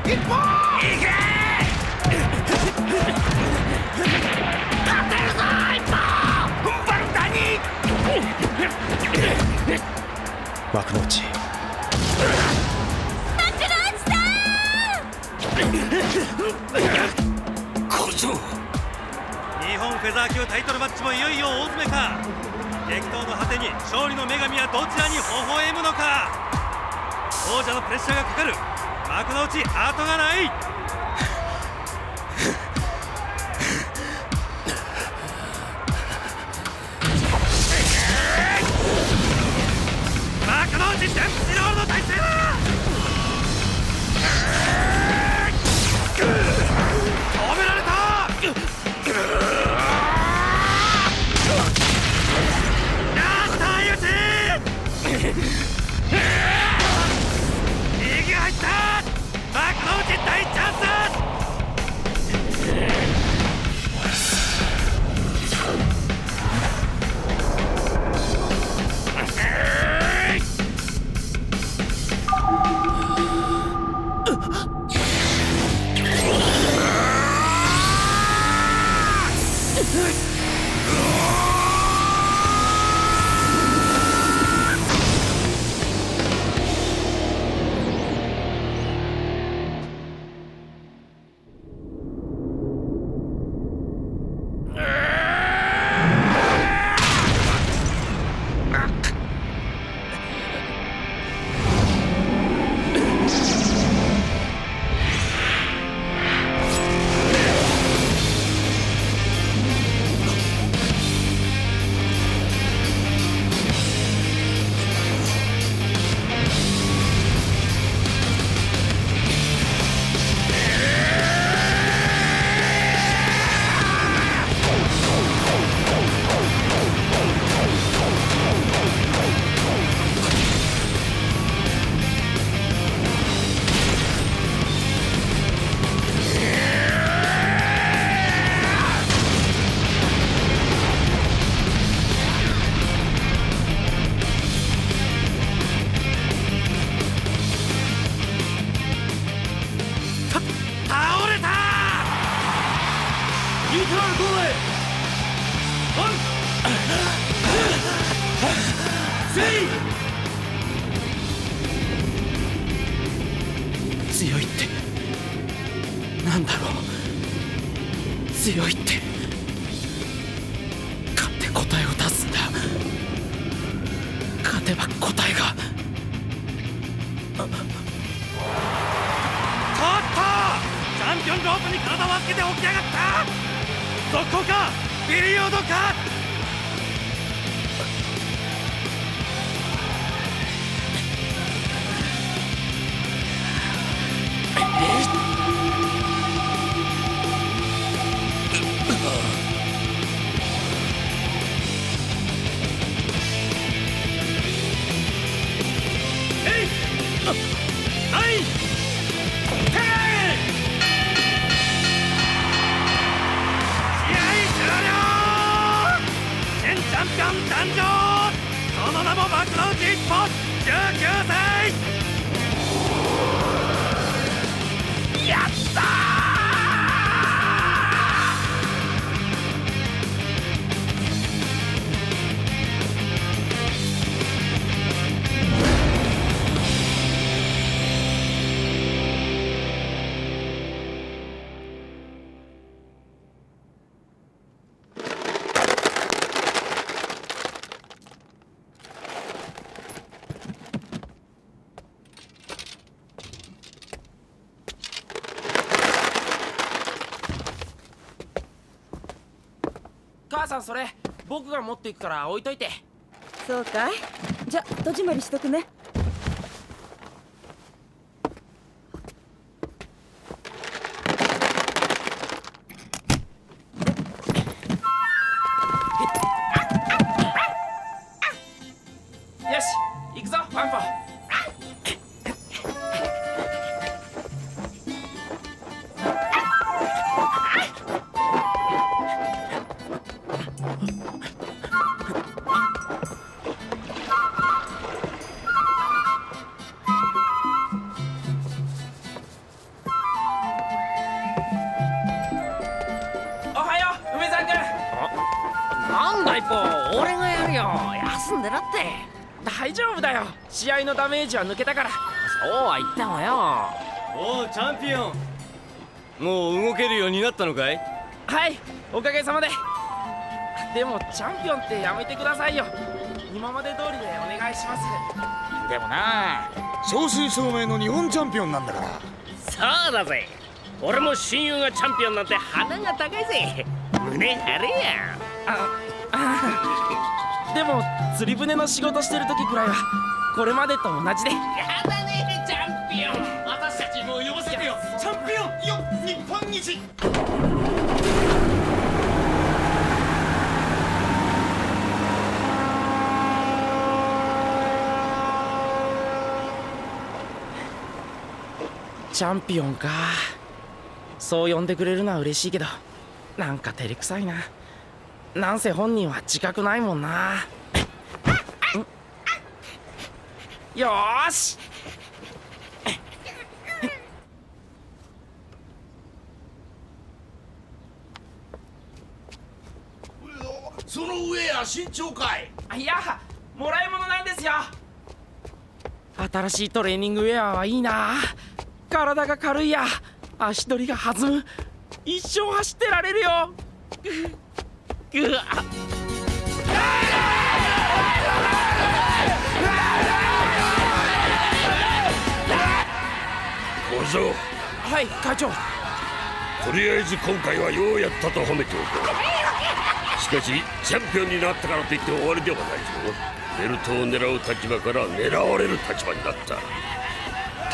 一本いけ。勝てるぞ一本。踏ん張る谷。 幕の内。 小僧。日本フェザー級タイトルマッチもいよいよ大詰めか。激闘の果てに勝利の女神はどちらに微笑むのか。王者のプレッシャーがかかる幕の内、後がない。幕の内デンプシロールの体勢だ。止められた。右入った。幕の内大チャンス。 強いってなんだろう。強いって勝って答えを出すんだ。勝てば答えが。 おっとチャンピオンロープに体を預けて起き上がった。続行かピリオドか。誕生。その名も幕の内一本19歳。やったー。 母さん、それ僕が持っていくから置いといて。 そうかい。じゃ戸締まりしとくね。 よし行くぞワンコ。 よ、休んでろって。大丈夫だよ、試合のダメージは抜けたから。そうは言ってもよ。 おお、チャンピオン、もう動けるようになったのかい？ はい、おかげさまで。でもチャンピオンってやめてくださいよ。今まで通りでお願いします。 でもな、正真正銘の日本チャンピオンなんだから。 そうだぜ、俺も親友がチャンピオンなんて鼻が高いぜ。胸張れや。 でも釣り船の仕事してる時くらいはこれまでと同じで。 やだね、チャンピオン。私たちも呼ばせてよ。チャンピオンよ、日本一。 チャンピオンか。そう呼んでくれるのは嬉しいけど、なんか照れくさいな。なんせ本人は自覚ないもんな。よーし。 その上や身長かい。 いや、もらい物なんですよ。新しいトレーニングウェアはいいな。体が軽いや、足取りが弾む。一生走ってられるよ。うわっ。 小僧。 はい、会長。 とりあえず今回はようやったと褒めておこう。しかしチャンピオンになったからといって終わりではないぞ。ベルトを狙う立場から狙われる立場になった。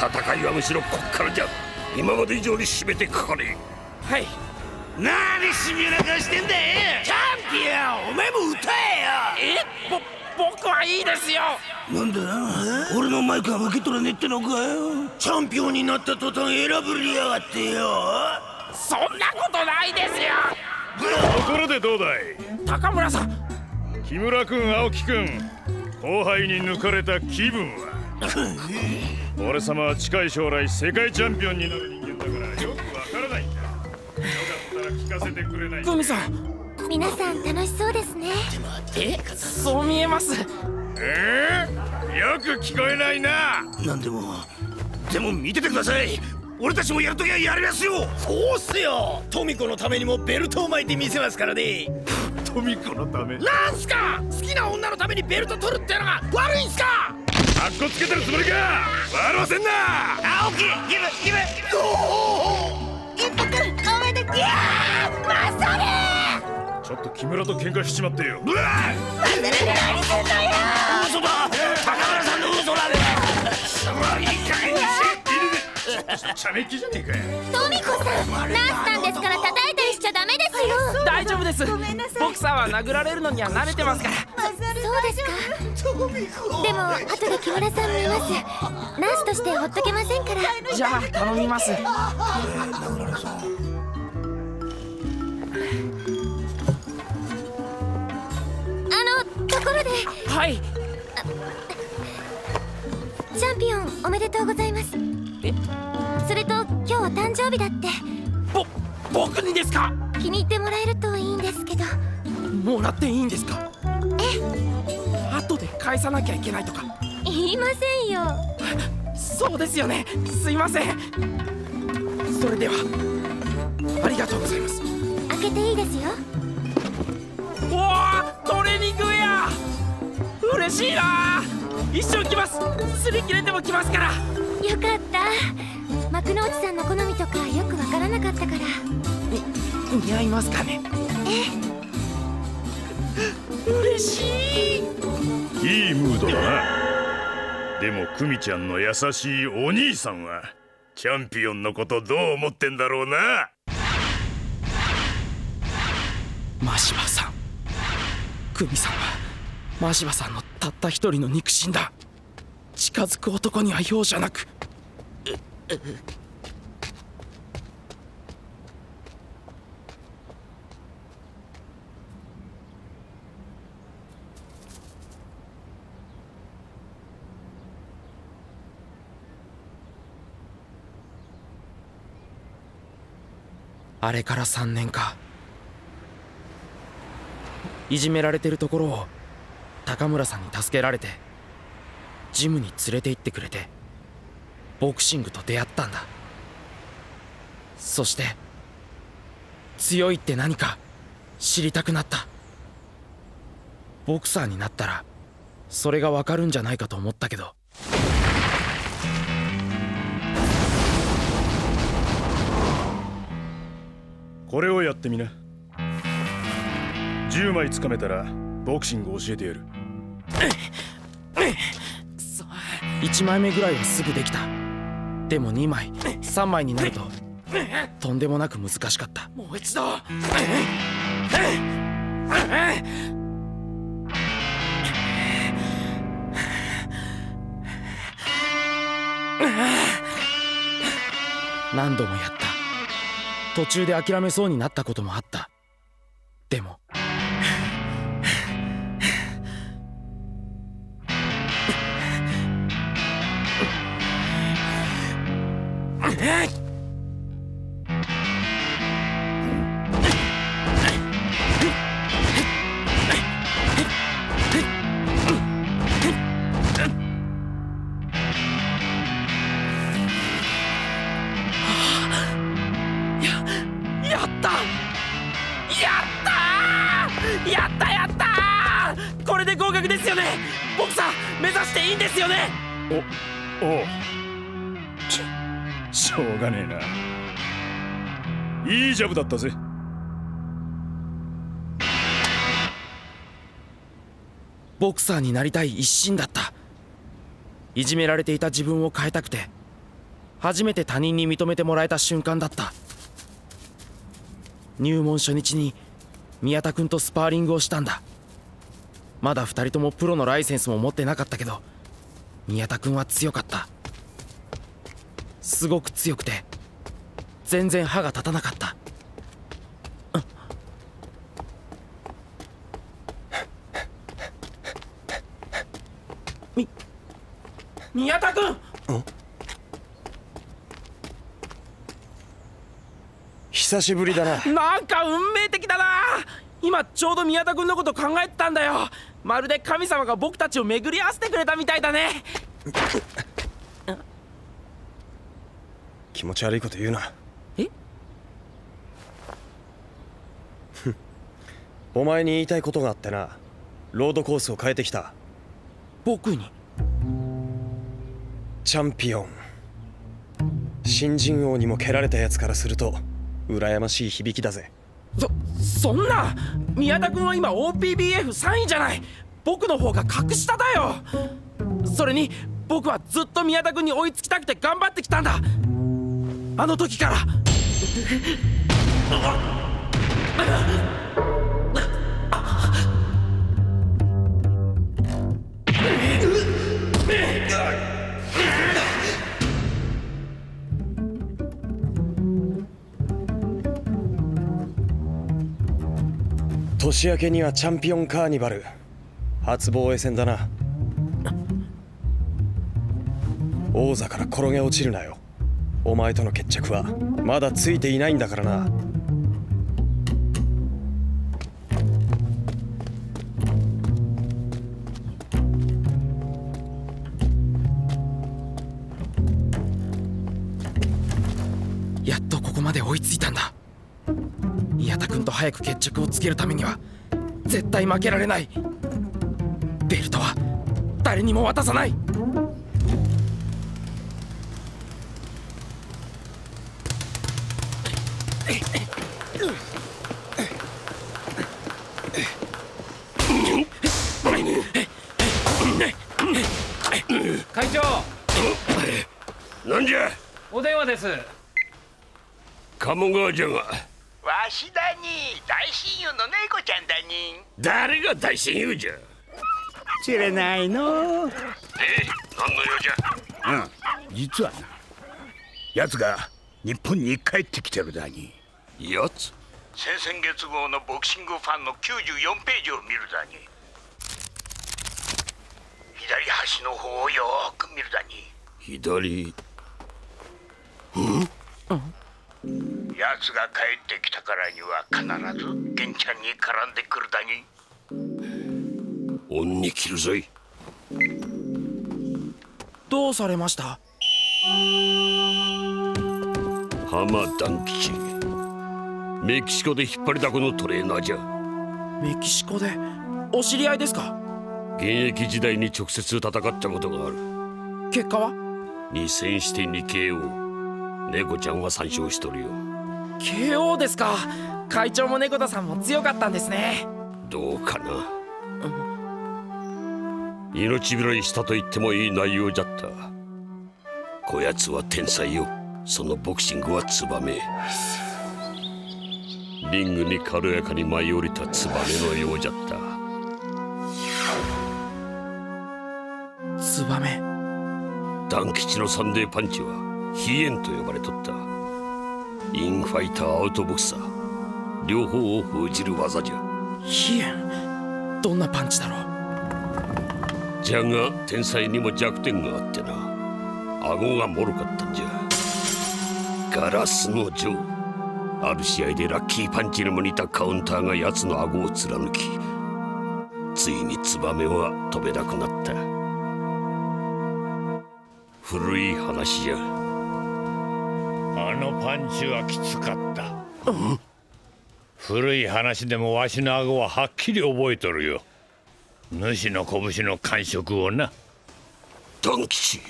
戦いはむしろこっからじゃ。今まで以上に締めてかかれ。 はい。 何しみな顔してんだよ。チャンピオン、お前も歌えよ。 僕はいいですよ。 なんだな、俺のマイクは受け取らねえってのかよ。チャンピオンになった途端選ぶりやがってよ。 そんなことないですよ。 ところでどうだい、 高村さん。 木村君、青木君、後輩に抜かれた気分は？俺様は近い将来世界チャンピオンになる人間だからよくわからないんだ。よかったら聞かせてくれないか？ 久美さん。 皆さん楽しそうですね。 そう見えます。 よく聞こえないな。 なんでも見ててください。俺たちもやるときはやりますよ。そうっすよ。トミコのためにもベルトを巻いてみせますからね。 トミコのため？ なんすか、好きな女のためにベルト取るってのが悪いんすか。 かっこつけてるつもりか。笑わせんな。 青木、ギブ。 一服おめでとう。いやー、マサル。 ちょっと木村と喧嘩しちまってよ。 うわっ、何すんだよ。嘘だ、高村さんの嘘だね。いい加減にして。 茶目っ気じゃねえかよ。 トミコさん、ナースなんですから叩いたりしちゃダメですよ。 大丈夫です。ボクサーは殴られるのには慣れてますから。 そうですか。でも後で木村さん見ます。ナースとしてほっとけませんから。 じゃあ頼みます。 ところで。 はい。 チャンピオンおめでとうございます。それと今日は誕生日だって。 僕にですか？ 気に入ってもらえるといいんですけど。 もらっていいんですか？後で返さなきゃいけないとか？ 言いませんよ。 そうですよね。すいません。それではありがとうございます。 開けていいですよ。 おお、トレーニングウェア嬉しいな。一生着ます。擦り切れても着ますから。 よかった。幕内さんの好みとかよくわからなかったから。 似合いますかね？嬉しい。 いいムードだな。でも久美ちゃんの優しいお兄さんはチャンピオンのことどう思ってんだろうな。 真柴さん、久美さんは真柴さんのたった一人の肉親だ。近づく男には容赦なく。あれから3年か。いじめられてるところを高村さんに助けられてジムに連れて行ってくれてボクシングと出会ったんだ。そして強いって何か知りたくなった。ボクサーになったらそれがわかるんじゃないかと思ったけど、 これをやってみな。10枚つかめたらボクシング教えてやる。 1枚目ぐらいはすぐできた。でも2枚3枚になるととんでもなく難しかった。もう一度。何度もやった。途中で諦めそうになったこともあった。でもこれで合格ですよね。ボクサー目指していいんですよね。 おう、しょうがねえな。いいジャブだったぜ。 ボクサーになりたい一心だった。いじめられていた自分を変えたくて初めて他人に認めてもらえた瞬間だった。入門初日に宮田君とスパーリングをしたんだ。まだ2人ともプロのライセンスも持ってなかったけど宮田君は強かった。すごく強くて全然歯が立たなかった。宮田君、 久しぶりだな。 なんか運命的だな。今ちょうど宮田君のこと考えてたんだよ。まるで神様が僕たちを巡り合わせてくれたみたいだね。 気持ち悪いこと言うな。 え？ お前に言いたいことがあってな。ロードコースを変えてきた。 僕に？ チャンピオン。新人王にも蹴られたやつからすると羨ましい響きだぜ。 そんな。宮田君は今 OPBF3 位じゃない。僕の方が格下だよ。それに僕はずっと宮田君に追いつきたくて頑張ってきたんだ。あの時から。 年明けにはチャンピオンカーニバル初防衛戦だな。王座から転げ落ちるなよ。お前との決着はまだついていないんだからな。 やっとここまで追いついたんだ。宮田君と早く決着をつけるためには絶対負けられない。ベルトは誰にも渡さない。 会長、 なんじゃ。 お電話です。 鴨川じゃが。 わしだに、大親友の猫ちゃんだに。 誰が大親友じゃ。 知れないの。 何の用じゃ。 実はな、奴が日本に帰ってきてるだに。 やつ？ 先々月号のボクシングファンの94ページを見るだに。左端の方をよーく見るだに。 左。 奴が帰ってきたからには必ず玄ちゃんに絡んでくるだに。 女面に切るぞい。 どうされました？ 浜団吉、メキシコで引っ張りだこのトレーナーじゃ。 メキシコでお知り合いですか？ 現役時代に直接戦ったことがある。 結果は 2戦して2 KO。 猫ちゃんは3勝しとるよ。 KO ですか。会長も猫田さんも強かったんですね。 どうかな、命拾いしたと言ってもいい内容じゃった。こやつは天才よ。そのボクシングはツバメ。リングに軽やかに舞い降りたツバメのようじゃった。 ツバメ。 団吉のサンデーパンチは飛燕と呼ばれとった。インファイター、アウトボクサー、両方を封じる技じゃ。 飛燕、どんなパンチだろう。 じゃが天才にも弱点があってな。顎がもろかったんじゃ。ガラスのジョー。ある試合でラッキーパンチにも似たカウンターが奴の顎を貫き、ついにツバメは飛べなくなった。古い話じゃ。 あのパンチはきつかった。古い話でもわしの顎ははっきり覚えとるよ。主の拳の感触をな。 団吉、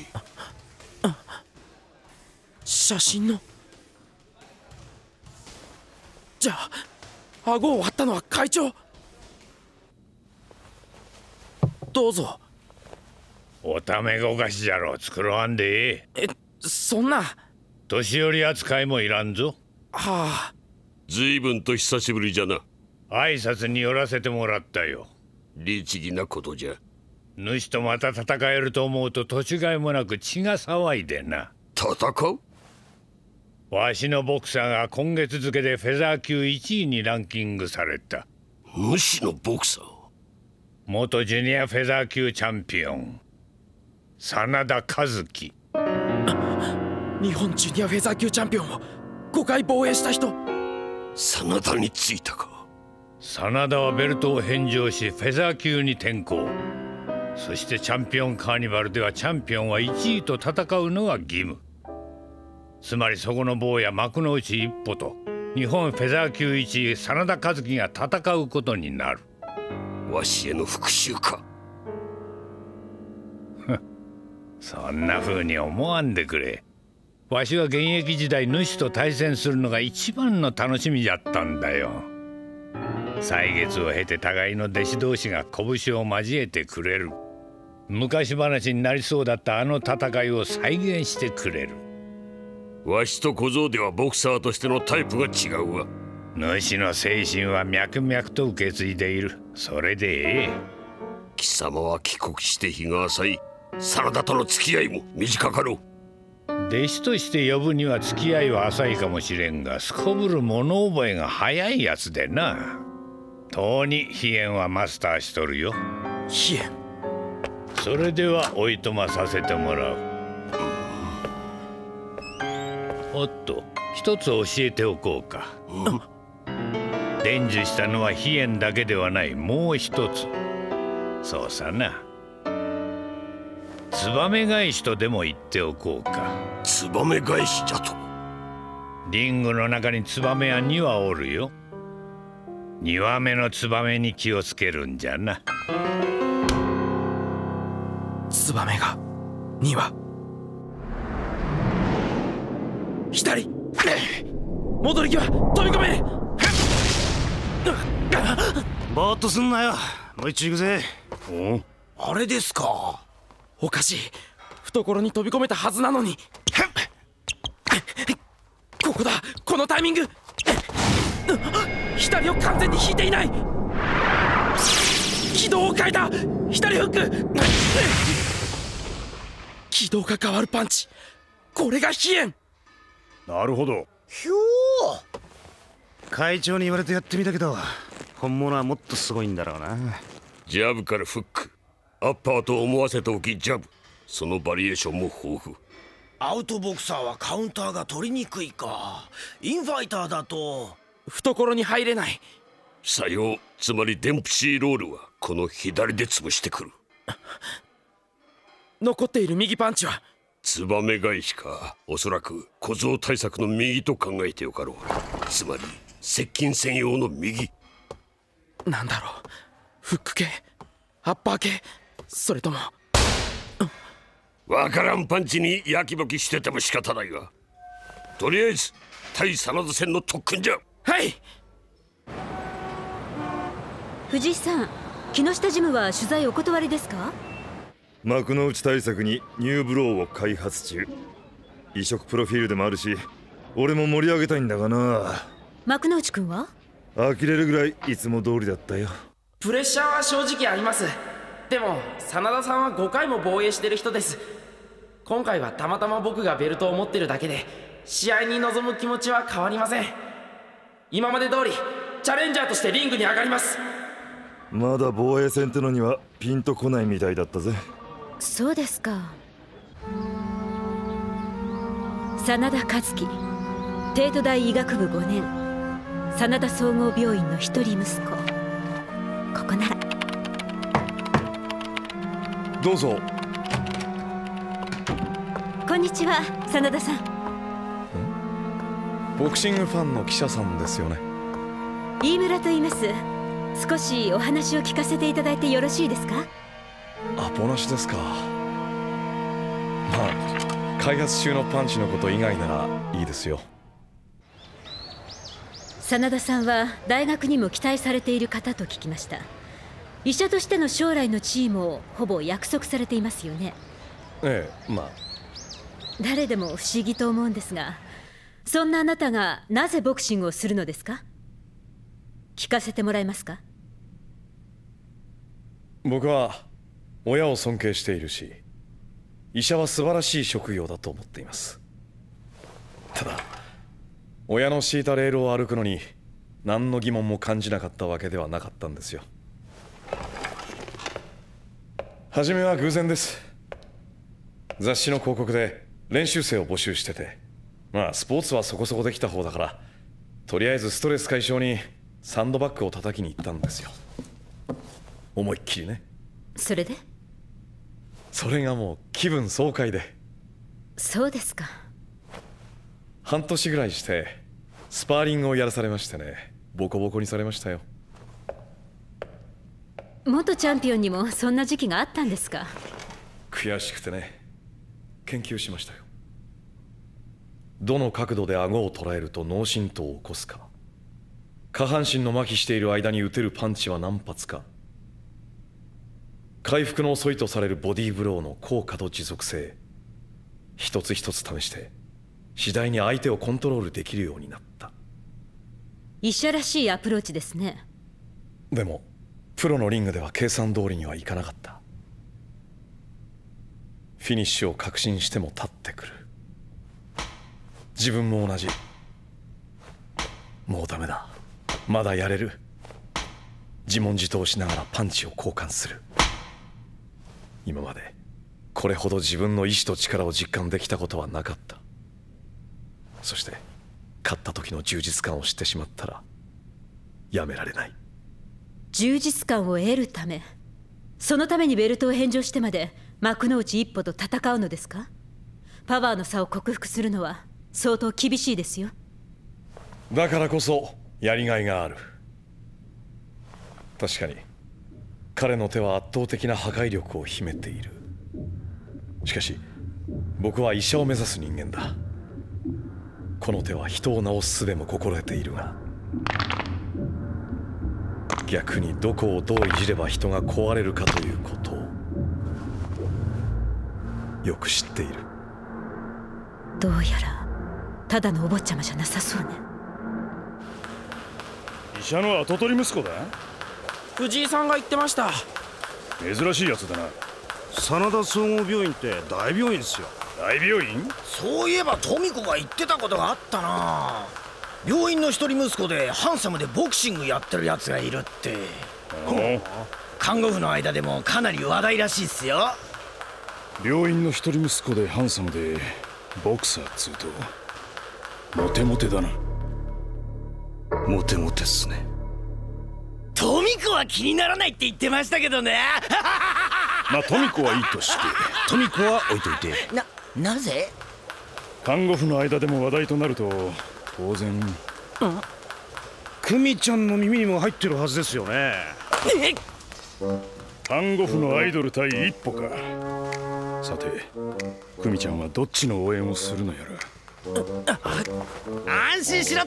写真の。じゃあ顎を割ったのは会長。どうぞ。 おためごかしじゃろ。作ろわんでええ。 そんな。 年寄り扱いもいらんぞ。 はあ。 随分と久しぶりじゃな。 挨拶に寄らせてもらったよ。 律儀なことじゃ。 主とまた戦えると思うと土地がいもなく血が騒いでな。 戦う？ わしのボクサーが今月付でフェザー級1位にランキングされた。 主のボクサー？ 元ジュニアフェザー級チャンピオン真田和樹。 日本ジュニアフェザー級チャンピオンを5回防衛した人。 真田についたか。 真田はベルトを返上しフェザー級に転向。そしてチャンピオンカーニバルではチャンピオンは1位と戦うのが義務。つまりそこの棒や幕の内一歩と日本フェザー級1位真田和樹が戦うことになる。 わしへの復讐か。 そんな風に思わんでくれ。わしは現役時代主と対戦するのが一番の楽しみじゃったんだよ。歳月を経て互いの弟子同士が拳を交えてくれる。昔話になりそうだったあの戦いを再現してくれる。 わしと小僧ではボクサーとしてのタイプが違うわ。 主の精神は脈々と受け継いでいる。それでええ。 貴様は帰国して日が浅い。真田との付き合いも短かろう。 弟子として呼ぶには付き合いは浅いかもしれんが、すこぶる物覚えが早いやつでな。とうに飛燕はマスターしとるよ。 飛燕。 それではおいとまさせてもらう。おっと、一つ教えておこうか。伝授したのは飛燕だけではない、もう一つ。そうさな。ツバメ返しとでも言っておこうか。 ツバメ返しじゃと？ リングの中にツバメは2羽おるよ。2羽目のツバメに気をつけるんじゃな。 ツバメが2羽。左。戻り際飛び込め。 ぼーっとすんなよ。もう一丁行くぜ。 あれですか。おかしい。懐に飛び込めたはずなのに。ここだ。このタイミング。左を完全に引いていない。軌道を変えた。左フック。軌道が変わるパンチ。これが飛燕。 なるほど。 ひょー。会長に言われてやってみたけど、本物はもっとすごいんだろうな。 ジャブからフック、アッパーと思わせておきジャブ。そのバリエーションも豊富。 アウトボクサーはカウンターが取りにくいか。インファイターだと懐に入れない。 さよう、つまりデンプシーロールはこの左で潰してくる。 残っている右パンチはツバメ返しか。おそらく小僧対策の右と考えてよかろう。つまり接近専用の右。 なんだろう、フック系、アッパー系、それともわからんパンチにやきもきしてても仕方ないが、とりあえず対真田戦の特訓じゃ。 はい。 藤井さん、木下ジムは取材お断りですか？ 幕の内対策にニューブローを開発中。異色プロフィールでもあるし、俺も盛り上げたいんだがな。 幕内くんは？ 呆れるぐらいいつも通りだったよ。 プレッシャーは正直あります。でも真田さんは5回も防衛してる人です。今回はたまたま僕がベルトを持ってるだけで、試合に臨む気持ちは変わりません。今まで通りチャレンジャーとしてリングに上がります。 まだ防衛戦ってのにはピンとこないみたいだったぜ。 そうですか。真田和樹、帝都大医学部5年、真田総合病院の一人息子。ここなら。 どうぞ。 こんにちは、真田さん。 ボクシングファンの記者さんですよね。 飯村と言います。少しお話を聞かせていただいてよろしいですか？ アポなしですか。まあ開発中のパンチのこと以外ならいいですよ。 真田さんは大学にも期待されている方と聞きました。医者としての将来の地位もほぼ約束されていますよね。 ええ、まあ誰でも不思議と思うんですが、そんなあなたがなぜボクシングをするのですか？聞かせてもらえますか？ 僕は親を尊敬しているし、医者は素晴らしい職業だと思っています。ただ親の敷いたレールを歩くのに何の疑問も感じなかったわけではなかったんですよ。初めは偶然です。雑誌の広告で練習生を募集してて、まあスポーツはそこそこできた方だから、とりあえずストレス解消にサンドバッグを叩きに行ったんですよ。思いっきりね。 それで？ それがもう気分爽快で。 そうですか。 半年ぐらいしてスパーリングをやらされましてね、ボコボコにされましたよ。 元チャンピオンにもそんな時期があったんですか？ 悔しくてね、研究しましたよ。どの角度で顎を捉えると脳震盪を起こすか、下半身の麻痺している間に打てるパンチは何発か、回復の遅いとされるボディーブローの効果と持続性、一つ一つ試して次第に相手をコントロールできるようになった。 医者らしいアプローチですね。 でもプロのリングでは計算通りにはいかなかった。フィニッシュを確信しても立ってくる。自分も同じ。もうダメだ、まだやれる。自問自答しながらパンチを交換する。今までこれほど自分の意志と力を実感できたことはなかった。そして勝った時の充実感を知ってしまったらやめられない。 充実感を得るため、そのためにベルトを返上してまで幕の内一歩と戦うのですか？パワーの差を克服するのは相当厳しいですよ。 だからこそやりがいがある。確かに彼の手は圧倒的な破壊力を秘めている。しかし僕は医者を目指す人間だ。この手は人を治す術も心得ているが、逆にどこをどういじれば人が壊れるかということをよく知っている。 どうやらただのお坊ちゃまじゃなさそうね。 医者の跡取り息子だ。 藤井さんが言ってました。 珍しいやつだな。 真田総合病院って大病院ですよ。 大病院？ そういえば富子が言ってたことがあったな。病院の一人息子でハンサムでボクシングやってるやつがいるって。看護婦の間でもかなり話題らしいっすよ。 病院の一人息子でハンサムでボクサーっつうとモテモテだな。 モテモテっすね。 トミコは気にならないって言ってましたけどね。 まあトミコはいいとして、 トミコは置いといて。 なぜ？ 看護婦の間でも話題となると当然。 クミちゃんの耳にも入ってるはずですよね。 看護婦のアイドル対一歩か。さてクミちゃんはどっちの応援をするのやら。 安心しろって、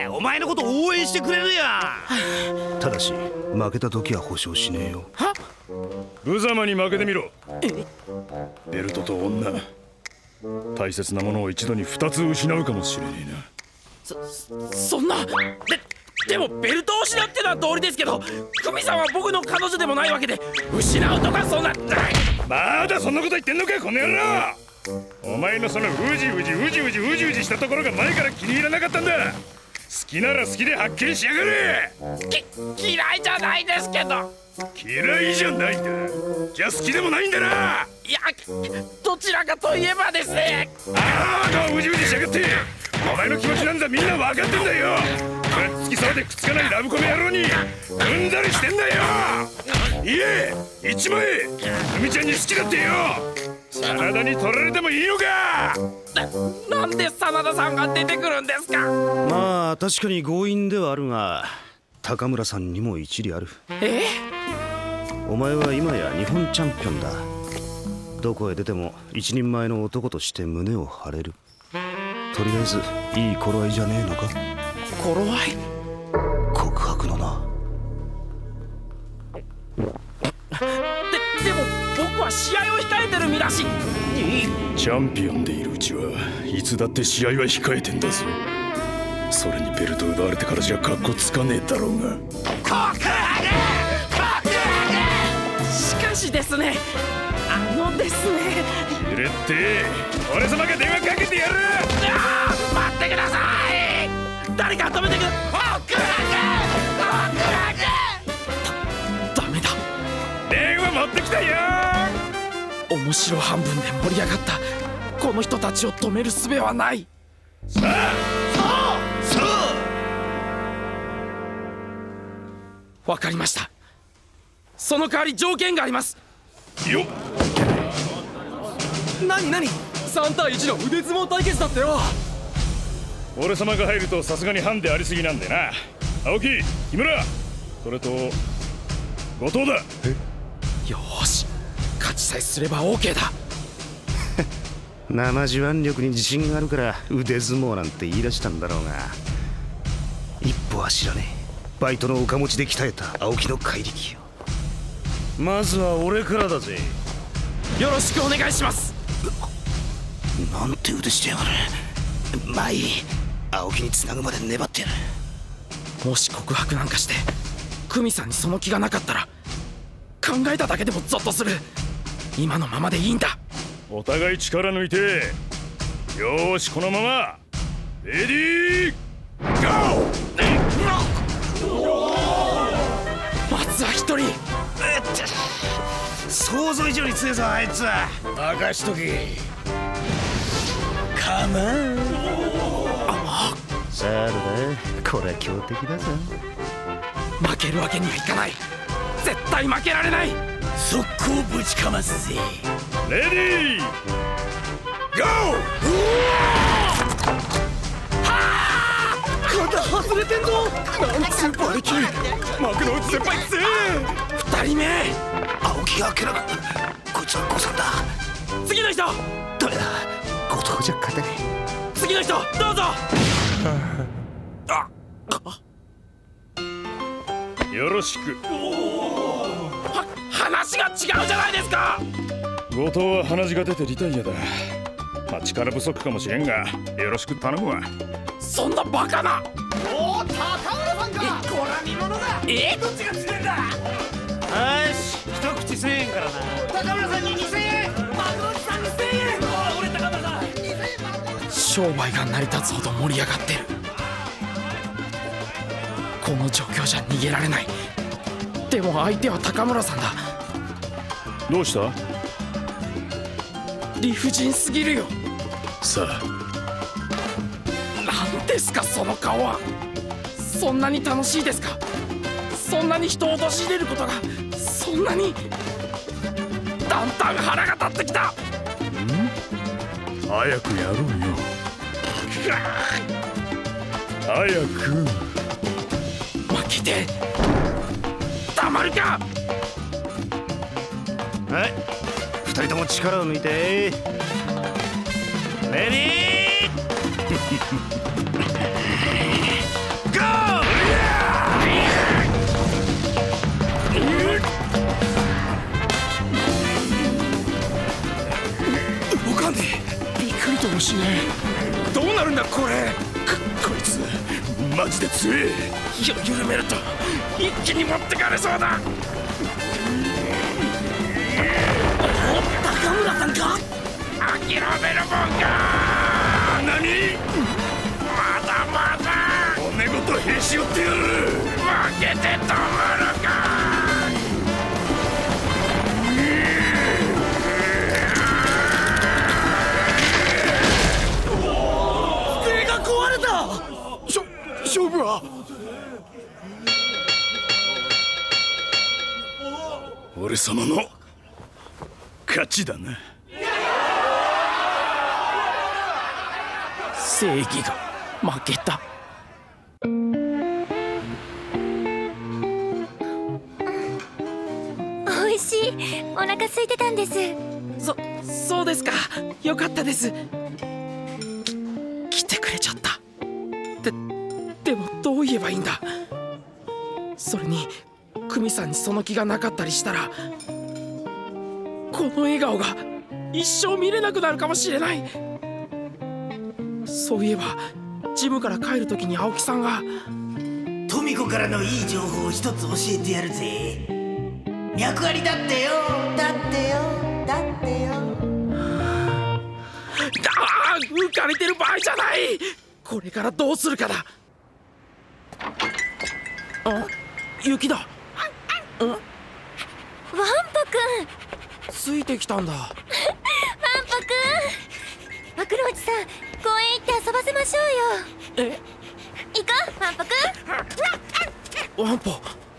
お前のこと応援してくれるよ。ただし負けた時は保証しねえよ。 無様に負けてみろ。ベルトと女、大切なものを一度に2つ失うかもしれねえな。 そんな。でもベルトを失ってのは道理ですけど、クミさんは僕の彼女でもないわけで、失うとかそんな。 まだそんなこと言ってんのかこの野郎。お前のそのうじうじしたところが前から気に入らなかったんだ。好きなら好きではっきりしやがれ。 嫌いじゃないですけど。 嫌いじゃないんだ。じゃあ好きでもないんだな。 いや、どちらかといえばですね。 ああ、うじうじしやがって。お前の気持ちなんざみんな分かってんだよ。くっつきそうでくっつかないラブコメ野郎にうんざりしてんだよ。いえ、一枚クミちゃんに好きだってよ。真田に取られてもいいのか。 なんで真田さんが出てくるんですか。 まあ確かに強引ではあるが、高村さんにも一理ある。お前は今や日本チャンピオンだ。どこへ出ても一人前の男として胸を張れる。とりあえずいい頃合いじゃねえのか。 頃合い？ 告白のな。 でも僕は試合を控えてる身だし。 チャンピオンでいるうちはいつだって試合は控えてんだぞ。それにベルト奪われてからじゃカッコつかねえだろうが。 しかしですね、ですね。 キレって俺様が電話かけてやる。 待ってください。誰か止めてください。ダメだ。 電話持ってきたよ。 面白半分で盛り上がったこの人たちを止める術はない。 さあわかりました。その代わり条件があります。 よっ。 何3対1の腕相撲対決だってよ。 俺様が入るとさすがにハンデありすぎなんでな。青木、木村、それと後藤だ。 よーし、勝ちさえすれば OK だ。 生地腕力に自信があるから腕相撲なんて言い出したんだろうが、一歩は知らねえバイトの岡持ちで鍛えた青木の怪力よ。まずは俺からだぜ。 よろしくお願いします。 なんて腕してやがる。まあいい、青木に繋ぐまで粘ってやる。 もし告白なんかして久美さんにその気がなかったら、考えただけでもゾッとする。今のままでいいんだ。 お互い力抜いて。よーし、このままレディーゴー。 まずは一人。 想像以上に強いぞあいつは。 任しとけ。カモン。 さあだ、これは強敵だぞ。 負けるわけにはいかない。絶対負けられない。 速攻ぶちかますぜ。 レディーゴー。肩外れてんぞ。なんつう馬力。幕の内先輩つえ。2人目。 青木が明らか。こいつは誤算だ。 次の人。 ダメだ、後藤じゃ勝てねえ。次の人どうぞ。 よろしく。 話が違うじゃないですか。 後藤は鼻血が出てリタイアだ。まあ力不足かもしれんがよろしく頼むわ。 そんなバカな。 おお、高村さんか。こら見物だ。どっちが強いんだ。 よし、一口1000円からな。 高村さんに2000円。幕内さんに1000円。俺高村さん2000円。 商売が成り立つほど盛り上がってる。この状況じゃ逃げられない。でも相手は高村さんだ。 どうした？ 理不尽すぎるよ。 さあ、 何ですかその顔は。そんなに楽しいですか。 そんなに人を陥れることがそんなにだんだん腹が立ってきた。 早くやろうよ。早く。 負けてたまるか。 はい、二人とも力を抜いて。レディーゴー。 動かねえ。びっくりともしねえ。どうなるんだこれ。こいつマジで強え。緩めると一気に持ってかれそうだ。 高村さんか。 諦めるもんか。 何。 まだまだ骨ごとへし折ってやる。 負けてたまるか。 机が壊れた。 勝負は俺様の勝ちだな。 正義が負けた。 おいしい。お腹空いてたんです。 そうですか。よかったです。来てくれちゃった。でもどう言えばいいんだ。それに久美さんにその気がなかったりしたらこの笑顔が一生見れなくなるかもしれない。そういえばジムから帰る時に青木さんがトミコからのいい情報を一つ教えてやるぜ。脈ありだってよ。だってよ。 浮かれてる場合じゃない。これからどうするかだ。雪だ。 ワンポくんついてきたんだ。 ワンポくん。幕の内さん、公園行って遊ばせましょうよ。行こうワンポくん。 ワンポ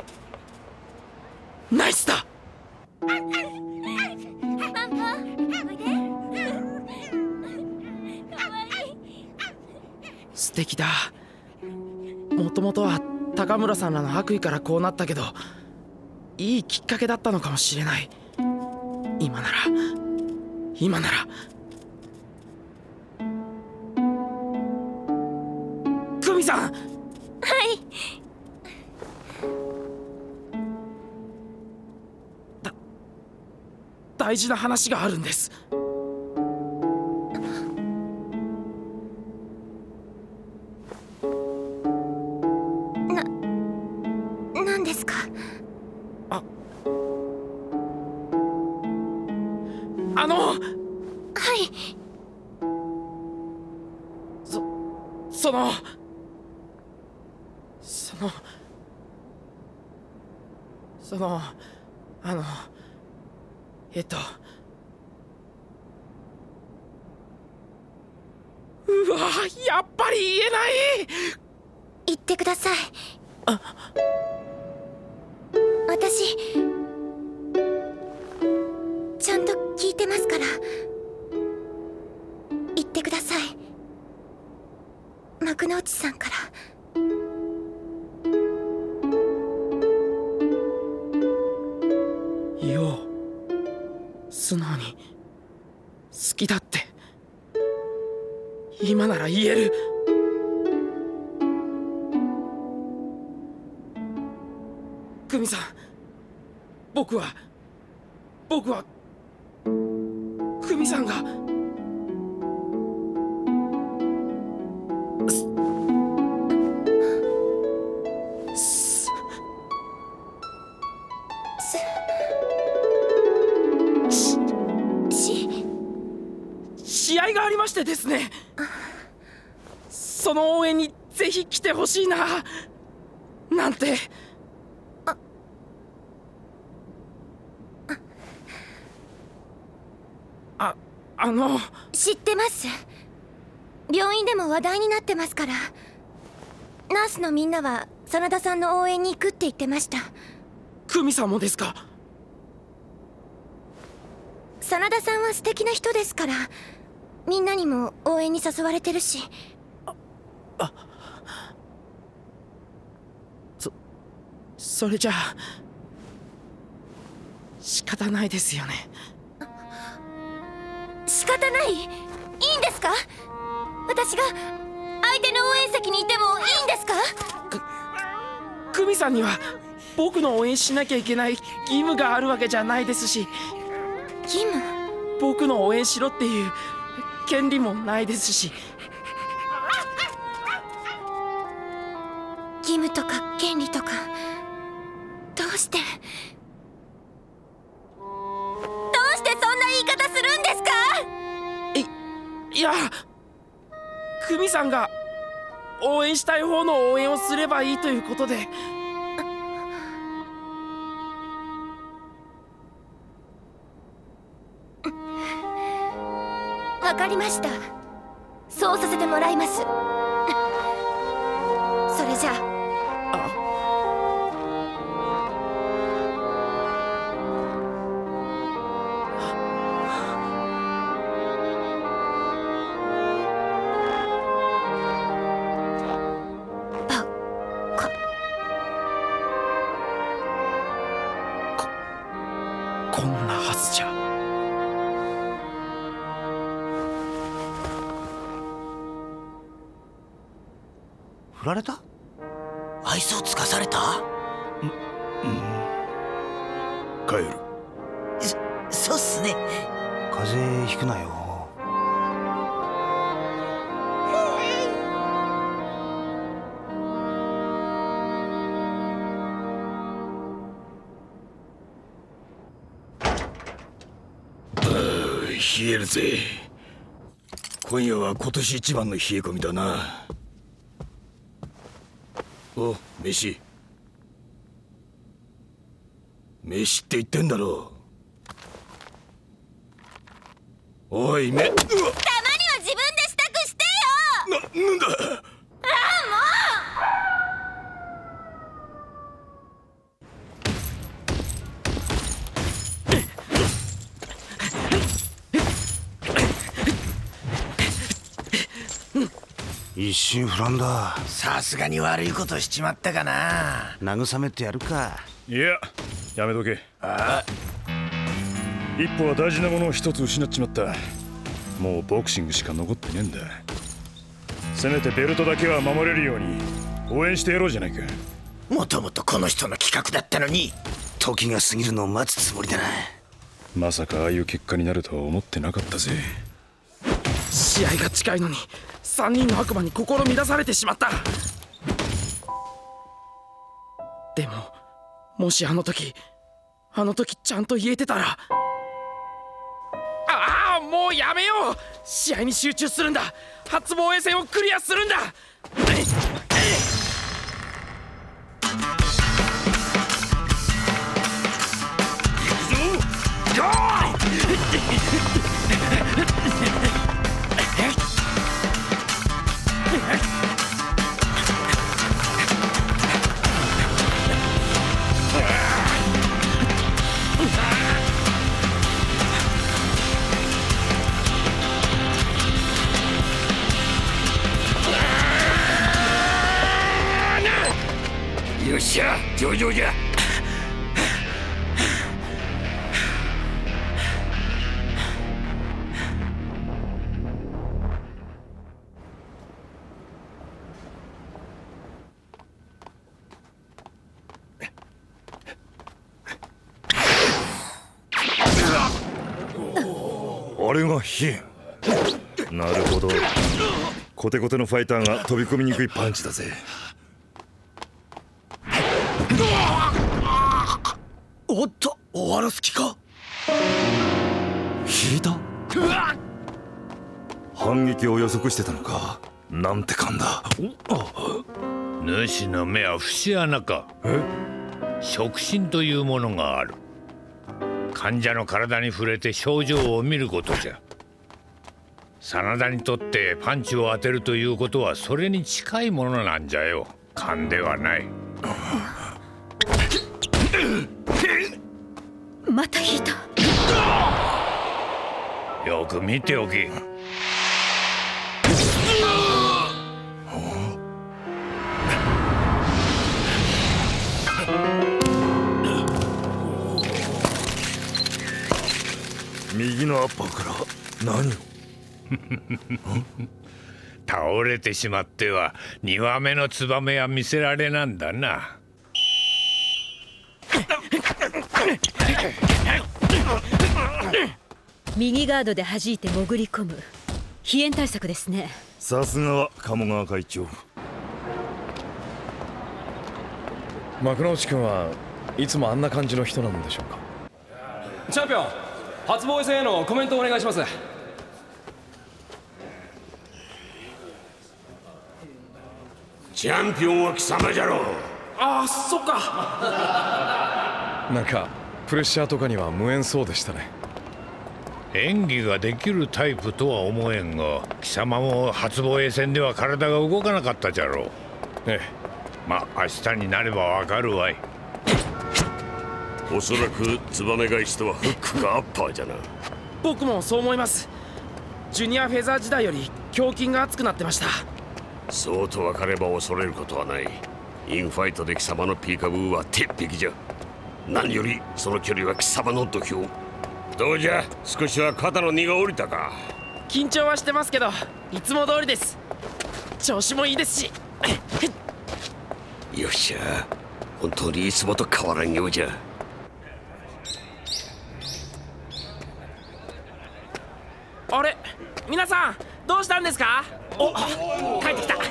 ナイスだ。 ワンポおいで。かわいい。 素敵だ。もともとは高村さんらの悪意からこうなったけどいいきっかけだったのかもしれない。今なら久美さん。 はい。 大事な話があるんです。 何ですか。はい。 そのうわ、やっぱり言えない。 言ってください。私ちゃんと聞いてますから。言ってください。幕の内さんから。 言おう。素直に好きだって今なら言える。久美さん、僕は久美さんが試合がありましてですね。その応援にぜひ来てほしいななんて。 知ってます。病院でも話題になってますから。ナースのみんなは真田さんの応援に行くって言ってました。 久美さんもですか？ 真田さんは素敵な人ですから、みんなにも応援に誘われてるし。 それじゃあ仕方ないですよね。 仕方ない？いいんですか？私が相手の応援席にいてもいいんですか？ 久美さんには僕の応援しなきゃいけない義務があるわけじゃないですし、 義務？ 僕の応援しろっていう権利もないですし。 義務とか権利とか、どうしてそんな言い方するんですか？ いや、久美さんが応援したい方の応援をすればいいということで。 わかりました。そうさせてもらいます。それじゃあ。 こんなはずじゃ。 振られた？愛想つかされた？ 帰る。 そうっすね。 風邪ひくなよ。 冷えるぜ。今夜は今年一番の冷え込みだな。お、飯って言ってんだろう。おい、たまには自分で支度してよ。 なんだ。 一心不乱だ。 さすがに悪いことしちまったかな。 慰めてやるか。 いや、やめとけ。一歩は大事なものを一つ失っちまった。もうボクシングしか残ってねえんだ。せめてベルトだけは守れるように応援してやろうじゃないか。 もともとこの人の企画だったのに。 時が過ぎるのを待つつもりだな。 まさかああいう結果になるとは思ってなかったぜ。 試合が近いのに3人の悪魔に心乱されてしまった。でももしあの時ちゃんと言えてたら。もうやめよう。試合に集中するんだ。初防衛戦をクリアするんだ。 よっしゃ、上々じゃ。 あれがヒエン。なるほど。コテコテのファイターが飛び込みにくいパンチだぜ。 おっと、終わらす気か。 引いた。反撃を予測してたのか。なんて勘だ。 主の目は節穴か。触診というものがある。患者の体に触れて症状を見ることじゃ。真田にとってパンチを当てるということはそれに近いものなんじゃよ。 勘ではない。 また引いた。 よく見ておけ。 右のアッパーから何を倒れてしまっては2羽目のツバメは見せられなんだな。 右ガードで弾いて潜り込む飛燕対策ですね。 さすがは鴨川会長。 幕之内君はいつもあんな感じの人なんでしょうか。 チャンピオン、初防衛戦へのコメントをお願いします。 チャンピオンは貴様じゃろう。 ああ、そっか。 なんかプレッシャーとかには無縁そうでしたね。 演技ができるタイプとは思えんが、貴様も初防衛戦では体が動かなかったじゃろう。 ええ、 まあ明日になればわかるわい。 おそらくツバメ返しとはフックかアッパーじゃな。 僕もそう思います。ジュニアフェザー時代より胸筋が熱くなってました。 そうと分かれば恐れることはない。インファイトで貴様のピーカブーは鉄壁じゃ。何よりその距離は貴様の土俵。どうじゃ、少しは肩の荷が下りたか。 緊張はしてますけどいつも通りです。調子もいいですし。 よっしゃ、本当にいつもと変わらんようじゃ。 あれ、皆さんどうしたんですか。お、帰ってきた。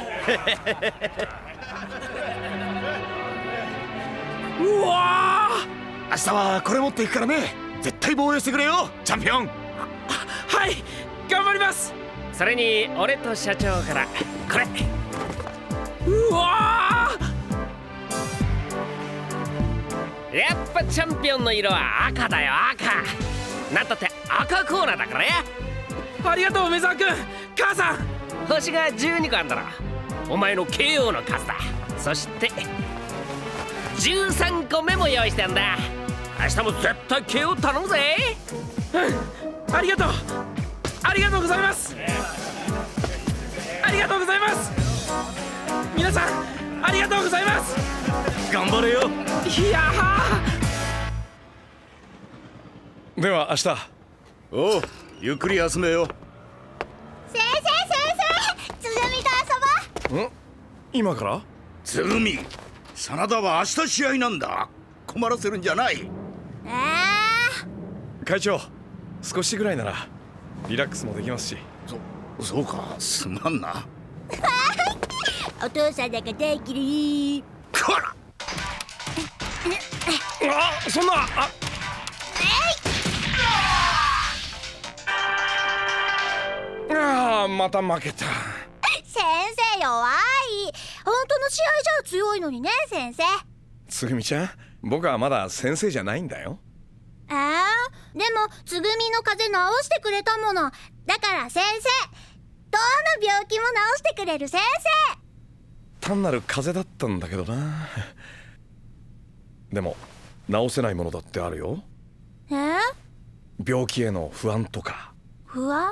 うわー、明日はこれ持っていくからね。絶対防衛してくれよ、チャンピオン。 はい、頑張ります。 それに俺と社長からこれ。 うわー、やっぱチャンピオンの色は赤だよ、赤。なんたって赤コーナーだからね。 ありがとう梅沢君。母さん、 星が12個あんだろ。お前の KO の数だ。そして13個目も用意してんだ。明日も絶対 KO 頼むぜ。 うん、ありがとう。ありがとうございます。ありがとうございます。皆さんありがとうございます。 頑張れよ。 いやー。では明日。 おう、ゆっくり休めよ。 先生、つぐみと遊ぼう。 今から？ つぐみ、真田は明日試合なんだ。困らせるんじゃない。 会長、少しぐらいならリラックスもできますし。 そうか、すまんな。 お父さんだけできる。 こら。 あ、そんな。また負けた。 先生弱い。本当の試合じゃ強いのにね、先生。 つぐみちゃん、僕はまだ先生じゃないんだよ。 でもつぐみの風邪治してくれたもの。だから先生、どんな病気も治してくれる先生。 単なる風邪だったんだけどな。でも治せないものだってあるよ。病気への不安とか。 不安？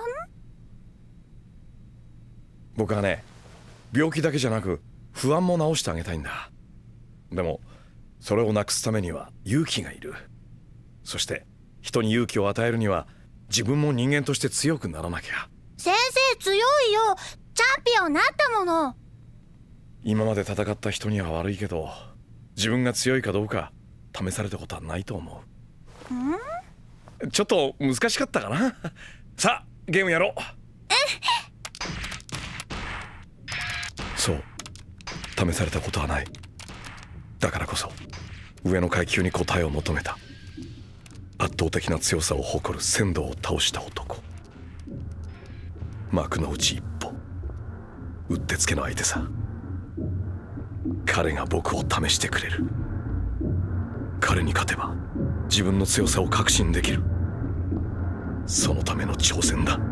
僕はね、病気だけじゃなく不安も治してあげたいんだ。でもそれをなくすためには勇気がいる。そして人に勇気を与えるには自分も人間として強くならなきゃ。 先生強いよ。チャンピオンなったもの。 今まで戦った人には悪いけど、自分が強いかどうか試されたことはないと思う。ちょっと難しかったかな。さあゲームやろう。そう、試されたことはない。だからこそ上の階級に答えを求めた。圧倒的な強さを誇る仙道を倒した男。幕の内一歩、うってつけの相手さ。彼が僕を試してくれる。彼に勝てば自分の強さを確信できる。そのための挑戦だ。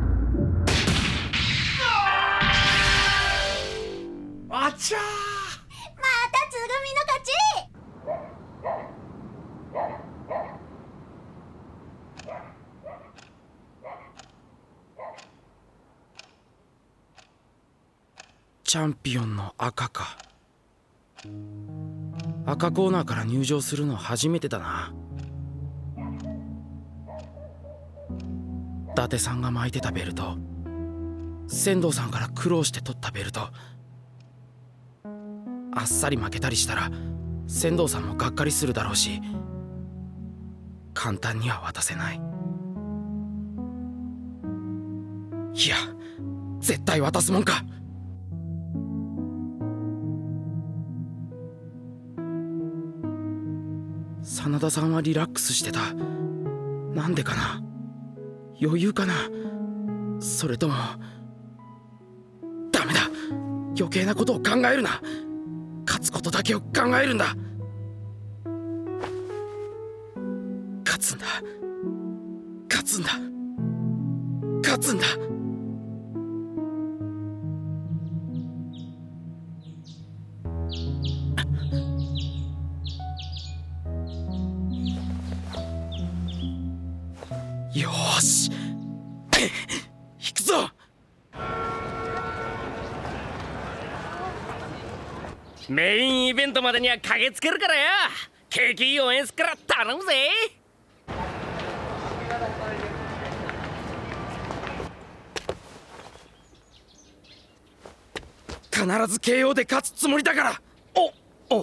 あちゃー。 負チャンピオンの赤か。赤コーナーから入場するの初めてだな。伊達さんが巻いてたベルト、仙道さんから苦労して取ったベルト、あっさり負けたりしたら仙道さんもがっかりするだろうし、簡単には渡せない。いや、絶対渡すもんか。真田さんはリラックスしてた。なんでかな。余裕かな。それともダメだ、余計なことを考えるな。勝つことだけを考えるんだ。勝つんだ、勝つんだ、勝つんだ。よーし行くぞ。 メインイベントまでには駆けつけるからよ。景気いい応援すっから頼むぜ。 必ず KO で勝つつもりだから。お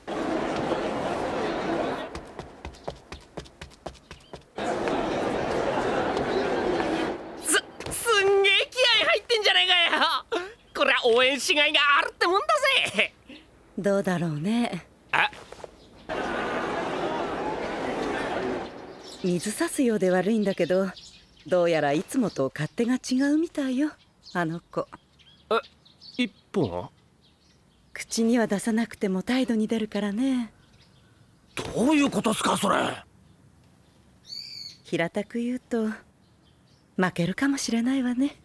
すんげえ気合入ってんじゃねえかよ。こりゃ応援しがいがあるってもんだぜ。 どうだろうね。 あ、 水差すようで悪いんだけど、どうやらいつもと勝手が違うみたいよ、あの子。 一本口には出さなくても態度に出るからね。 どういうことっすかそれ。 平たく言うと負けるかもしれないわね。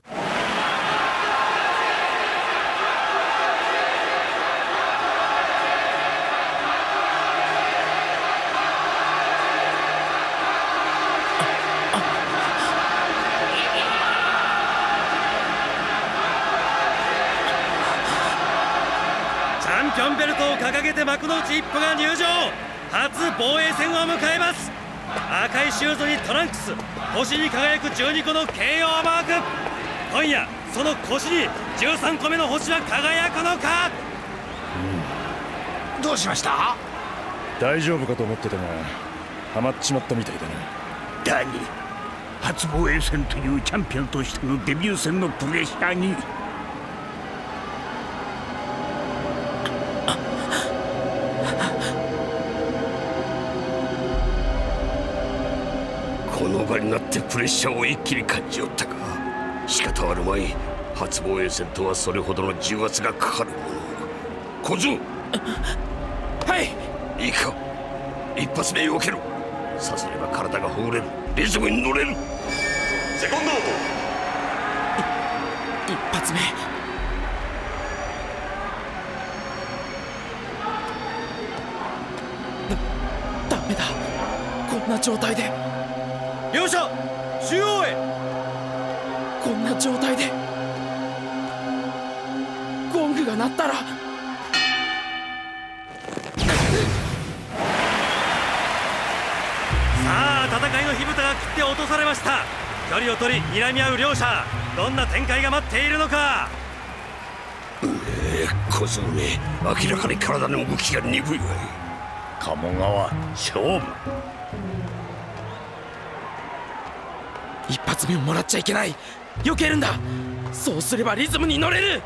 チャンピオンベルトを掲げて幕の内一歩が入場。初防衛戦を迎えます。赤いシューズにトランクス、腰に輝く12個の KO マーク。今夜その腰に13個目の星は輝くのか。 どうしました？ 大丈夫かと思ってたがハマっちまったみたいだな。 だに初防衛戦というチャンピオンとしてのデビュー戦のプレッシャーにこの場になってプレッシャーを一気に感じおったか。仕方あるまい。初防衛戦とはそれほどの重圧がかかるもの。小僧、 はい。 いいか、一発目避けろ。さすれば体がほぐれる、リズムに乗れる。セコンドアウト。一発目ダメだ、こんな状態で。 両者中央へ。 こんな状態でゴングが鳴ったら。 さあ戦いの火蓋が切って落とされました。距離を取り睨み合う両者、どんな展開が待っているのか。 小僧め、明らかに体の動きが鈍いわい。 鴨川勝負。 一発目をもらっちゃいけない。避けるんだ。そうすればリズムに乗れる。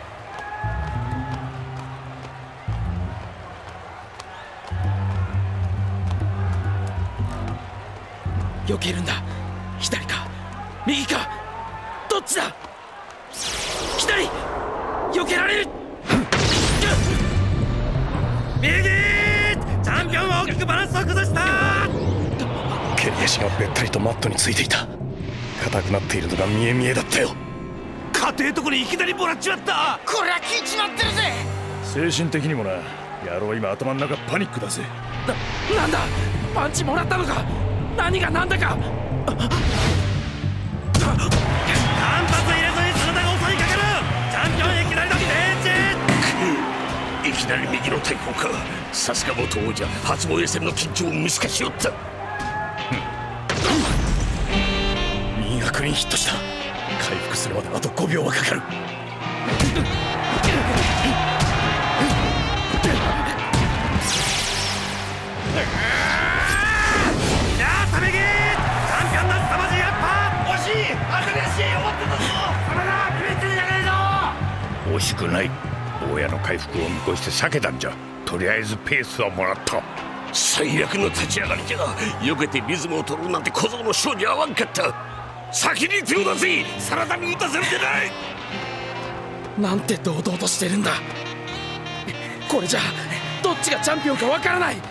避けるんだ。左か右かどっちだ。左。避けられる。 右。チャンピオンは大きくバランスを崩した。 蹴り足がべったりとマットについていた。硬くなっているのが見え見えだったよ。 家庭とこにいきなりもらっちまった。 これは効いちまってるぜ。 精神的にもな。野郎今頭の中パニックだぜ。 なんだ、パンチもらったのか。何が何だか。 間髪入れずに真田が襲いかかる。チャンピオンいきなりのピンチ。 きなり右の大砲か。さすが元王者、初防衛戦の緊張を見透かしよった。 右がクリーンヒットした。回復するまであと5秒はかかる。 惜しくない。坊やの回復を見越して避けたんじゃ。とりあえずペースはもらった。 最悪の立ち上がりじゃ。避けてリズムを取るなんて小僧の性に合わんかった。先に手を出せ。サラダに打たせるでない。 なんて堂々としてるんだ。これじゃどっちがチャンピオンかわからない。い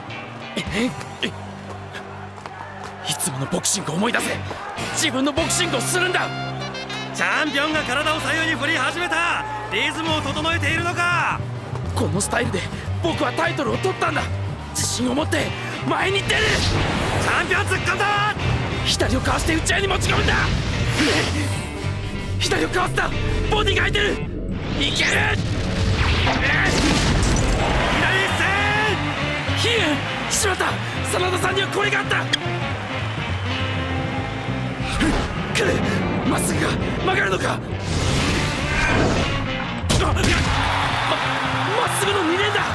つものボクシングを思い出せ。自分のボクシングをするんだ。 チャンピオンが体を左右に振り始めた。リズムを整えているのか。 このスタイルで僕はタイトルを取ったんだ。自信を持って前に出る。 チャンピオン突っ込んだ。 左をかわして打ち合いに持ち込むんだ。左をかわった。ボディが空いてる。いける。左一戦。ヒエンしまった。真田さんにはこれがあった。来る。まっすぐが曲がるのか。まっすぐの2連だ。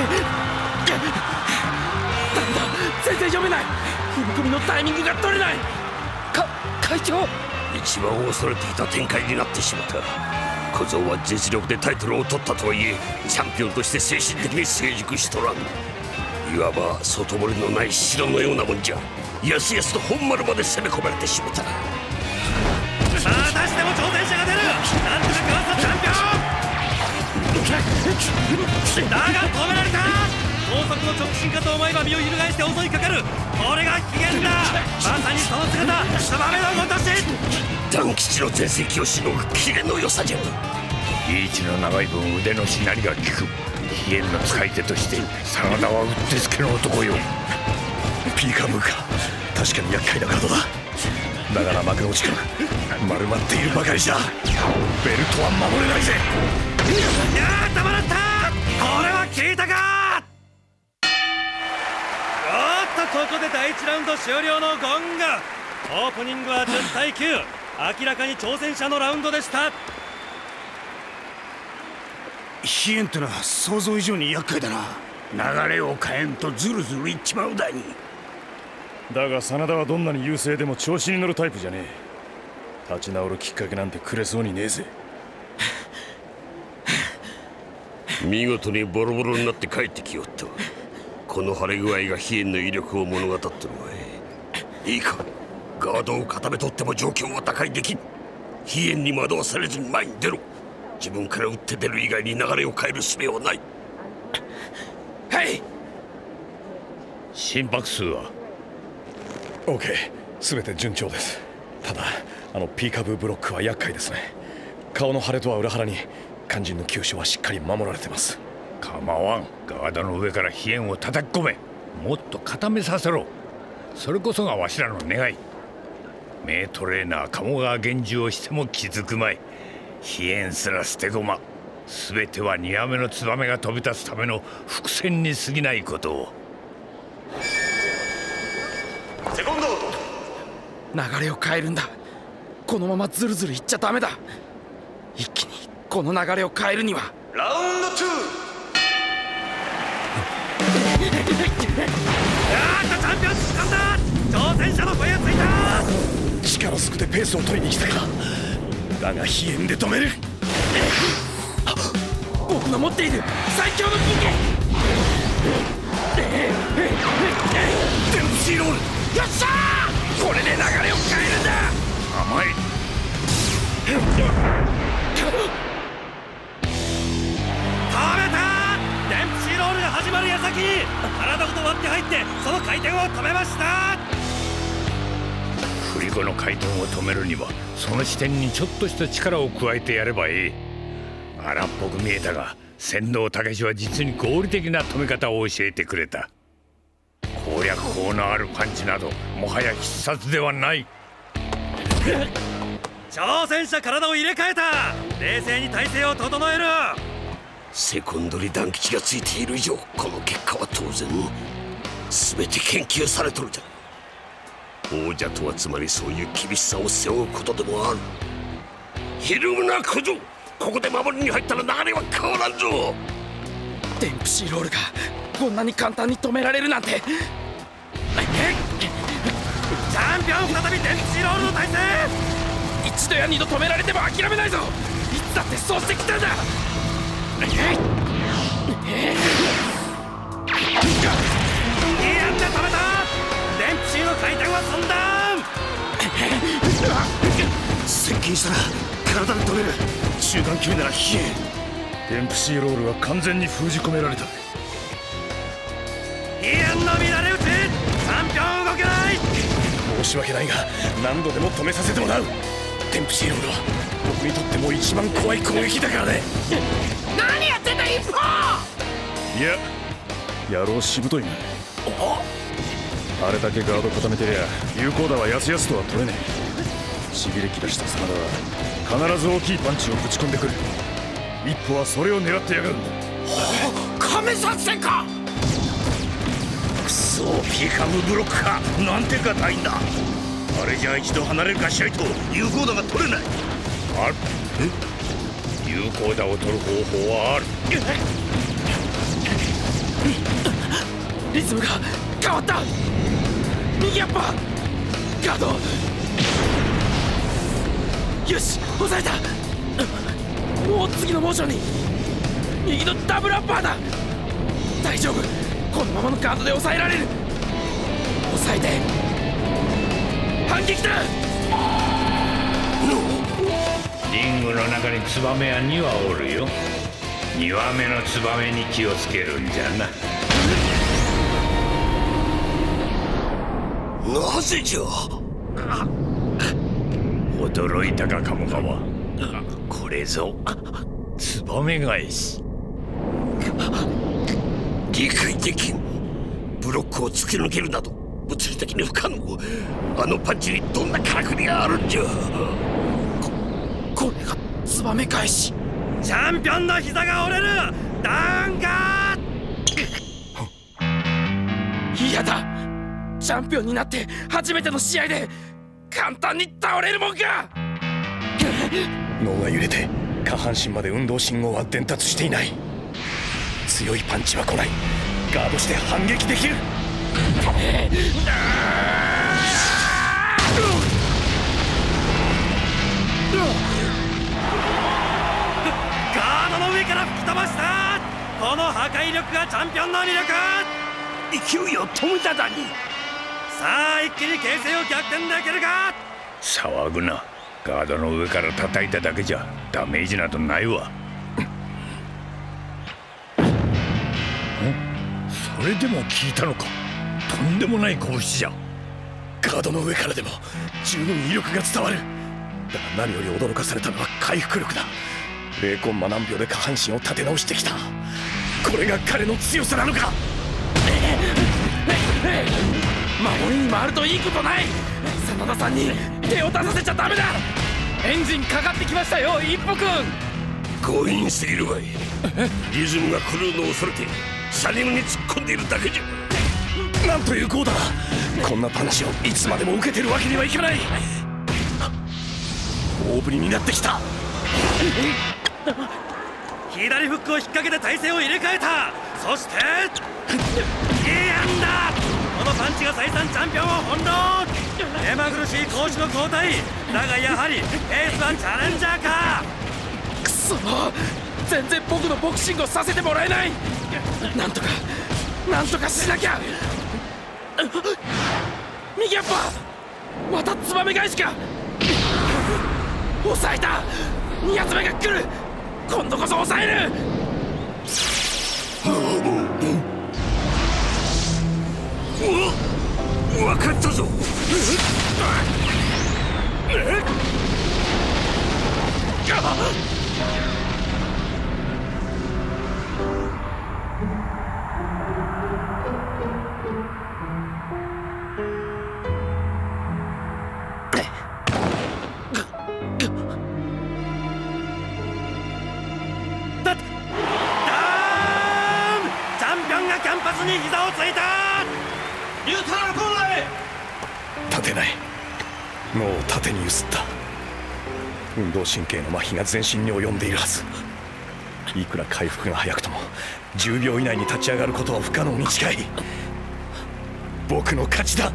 ダメだ、全然読めない。踏み込みのタイミングが取れない。会長。 一番恐れていた展開になってしまった。小僧は実力でタイトルを取ったとはいえ、チャンピオンとして精神的に成熟しとらん。いわば外堀のない城のようなもんじゃ。やすやすと本丸まで攻め込まれてしまった。 またしても挑戦者が出る。なんとかかわしたチャンピオンだが止められた。高速の直進かと思えば身を翻して襲いかかる。これが危険だ。まさにその姿、ツバメのごとし。 段吉の全盛期をしのぐキレの良さじゃ。 リーチの長い分腕のしなりが効く。飛燕の使い手として真田はうってつけの男よ。 ピーカーブーか。確かに厄介なカードだ。だから幕の内から丸まっているばかりじゃ。ベルトは守れないぜ。 いやー、たまらった。これは効いたか。おっと、ここで第1ラウンド終了のゴング。オープニングは10対9。明らかに挑戦者のラウンドでした。 飛燕ってのは想像以上に厄介だな。 流れを変えんとズルズルいっちまうだに。 だが真田はどんなに優勢でも調子に乗るタイプじゃねえ。立ち直るきっかけなんてくれそうにねえぜ。 見事にボロボロになって帰ってきよった。この腫れ具合が飛燕の威力を物語ってるわい。いいか、ガードを固めとっても状況は打開できん。飛燕に惑わされずに前に出ろ。自分から打って出る以外に流れを変える術はない。 はい。 心拍数は OK、 全て順調です。ただピーカブーブロックは厄介ですね。顔の腫れとは裏腹に肝心の急所はしっかり守られてます。 構わん。ガードの上から飛燕を叩き込め。もっと固めさせろ。それこそがわしらの願い。名トレーナー鴨川源氏をしても気づくまい。飛燕すら捨て駒。全ては2羽目のツバメが飛び立つための伏線に過ぎないことを。 セコンド。 流れを変えるんだ。このままズルズルいっちゃダメだ。一気にこの流れを変えるには。 ラウンド2。 チャンピオン掴んだ。挑戦者の声がついた。 力ずくでペースを取りに来たか。だが飛燕で止める。 僕の持っている最強の金言。 デンプシーロール。 よっしゃー。これで流れを変えるんだ。 甘い。 止めた。デンプシーロールが始まる矢先に体ごと割って入ってその回転を止めました。 振り子の回転を止めるにはその視点にちょっとした力を加えてやればいい。荒っぽく見えたが仙道武志は実に合理的な止め方を教えてくれた。攻略法のあるパンチなどもはや必殺ではない。 挑戦者体を入れ替えた。冷静に体勢を整える。 セコンドに団吉がついている以上、この結果は当然全て研究されとるじゃ。王者とはつまりそういう厳しさを背負うことでもある。ひるむな小僧、ここで守りに入ったら流れは変わらんぞ。 デンプシーロールがこんなに簡単に止められるなんて。 チャンピオン再びデンプシーロールの体勢。 一度や二度止められても諦めないぞ。いつだってそうしてきたんだ。いいやって止めた。デンプシーの回転は寸断。 接近したら体で止める。中間距離なら冷え。デンプシーロールは完全に封じ込められた。 イアンの乱れ撃ち。チャンピオン動けない。 申し訳ないが何度でも止めさせてもらう。デンプシーロールは僕にとっても一番怖い攻撃だからね。 何やってんだ一歩。 いや野郎しぶといな。あれだけガード固めてりゃ有効打はやすやすとは取れねえ。しびれ切らした真田は必ず大きいパンチをぶち込んでくる。一歩はそれを狙ってやがるんだ。 亀作戦か。クソピーカムブロックか。なんて硬いんだ。あれじゃ一度離れるかしないと有効打が取れない。 ある。有効打を取る方法はある。 リズムが変わった。右アッパーガード。よし抑えた。もう次のモーションに右のダブルアッパーだ。大丈夫、このままのガードで抑えられる。抑えて反撃だ。 リングの中にツバメは2羽おるよ。2羽目のツバメに気をつけるんじゃな。 なぜじゃ。 驚いたか鴨川。これぞツバメ返し。 理解できん。ブロックを突き抜けるなど物理的に不可能。あのパンチにどんなからくりがあるんじゃ。 これがツバメ返し。 チャンピオンの膝が折れる。ダウンガー。嫌だ。チャンピオンになって初めての試合で簡単に倒れるもんか。 脳が揺れて下半身まで運動信号は伝達していない。強いパンチは来ない。ガードして反撃できる。 ガードの上から吹き飛ばした。この破壊力がチャンピオンの魅力。 勢いを止めただに。 さあ一気に形勢を逆転できるか。 騒ぐな。ガードの上から叩いただけじゃダメージなどないわ。それでも効いたのか。とんでもない拳じゃ。 ガードの上からでも十分威力が伝わる。だが何より驚かされたのは回復力だ。0コンマ何秒で下半身を立て直してきた。これが彼の強さなのか。 守りに回るといいことない。真田さんに手を出させちゃダメだ。 エンジンかかってきましたよ一歩くん。 強引すぎるわい。リズムが狂うのを恐れてサニムに突っ込んでいるだけじゃ。 なんという豪だ。こんなパンチをいつまでも受けてるわけにはいかない。大振りになってきた。 左フックを引っ掛けて体勢を入れ替えた。そしていい案だ。このパンチが再三チャンピオンを翻弄。目まぐるしい攻守の交代だがやはりエースはチャレンジャーか。 くそ、全然僕のボクシングをさせてもらえない。なんとかしなきゃ。右アッパーまたツバメ返しか。抑えた。2発目が来る。今度こそ抑える。 分かったぞ。 ダキャンパスに膝をついた。 ニュートラルコーナーへ。 立てない。脳を縦に揺すった。運動神経の麻痺が全身に及んでいるはず。いくら回復が早くとも10秒以内に立ち上がることは不可能に近い。僕の勝ちだ。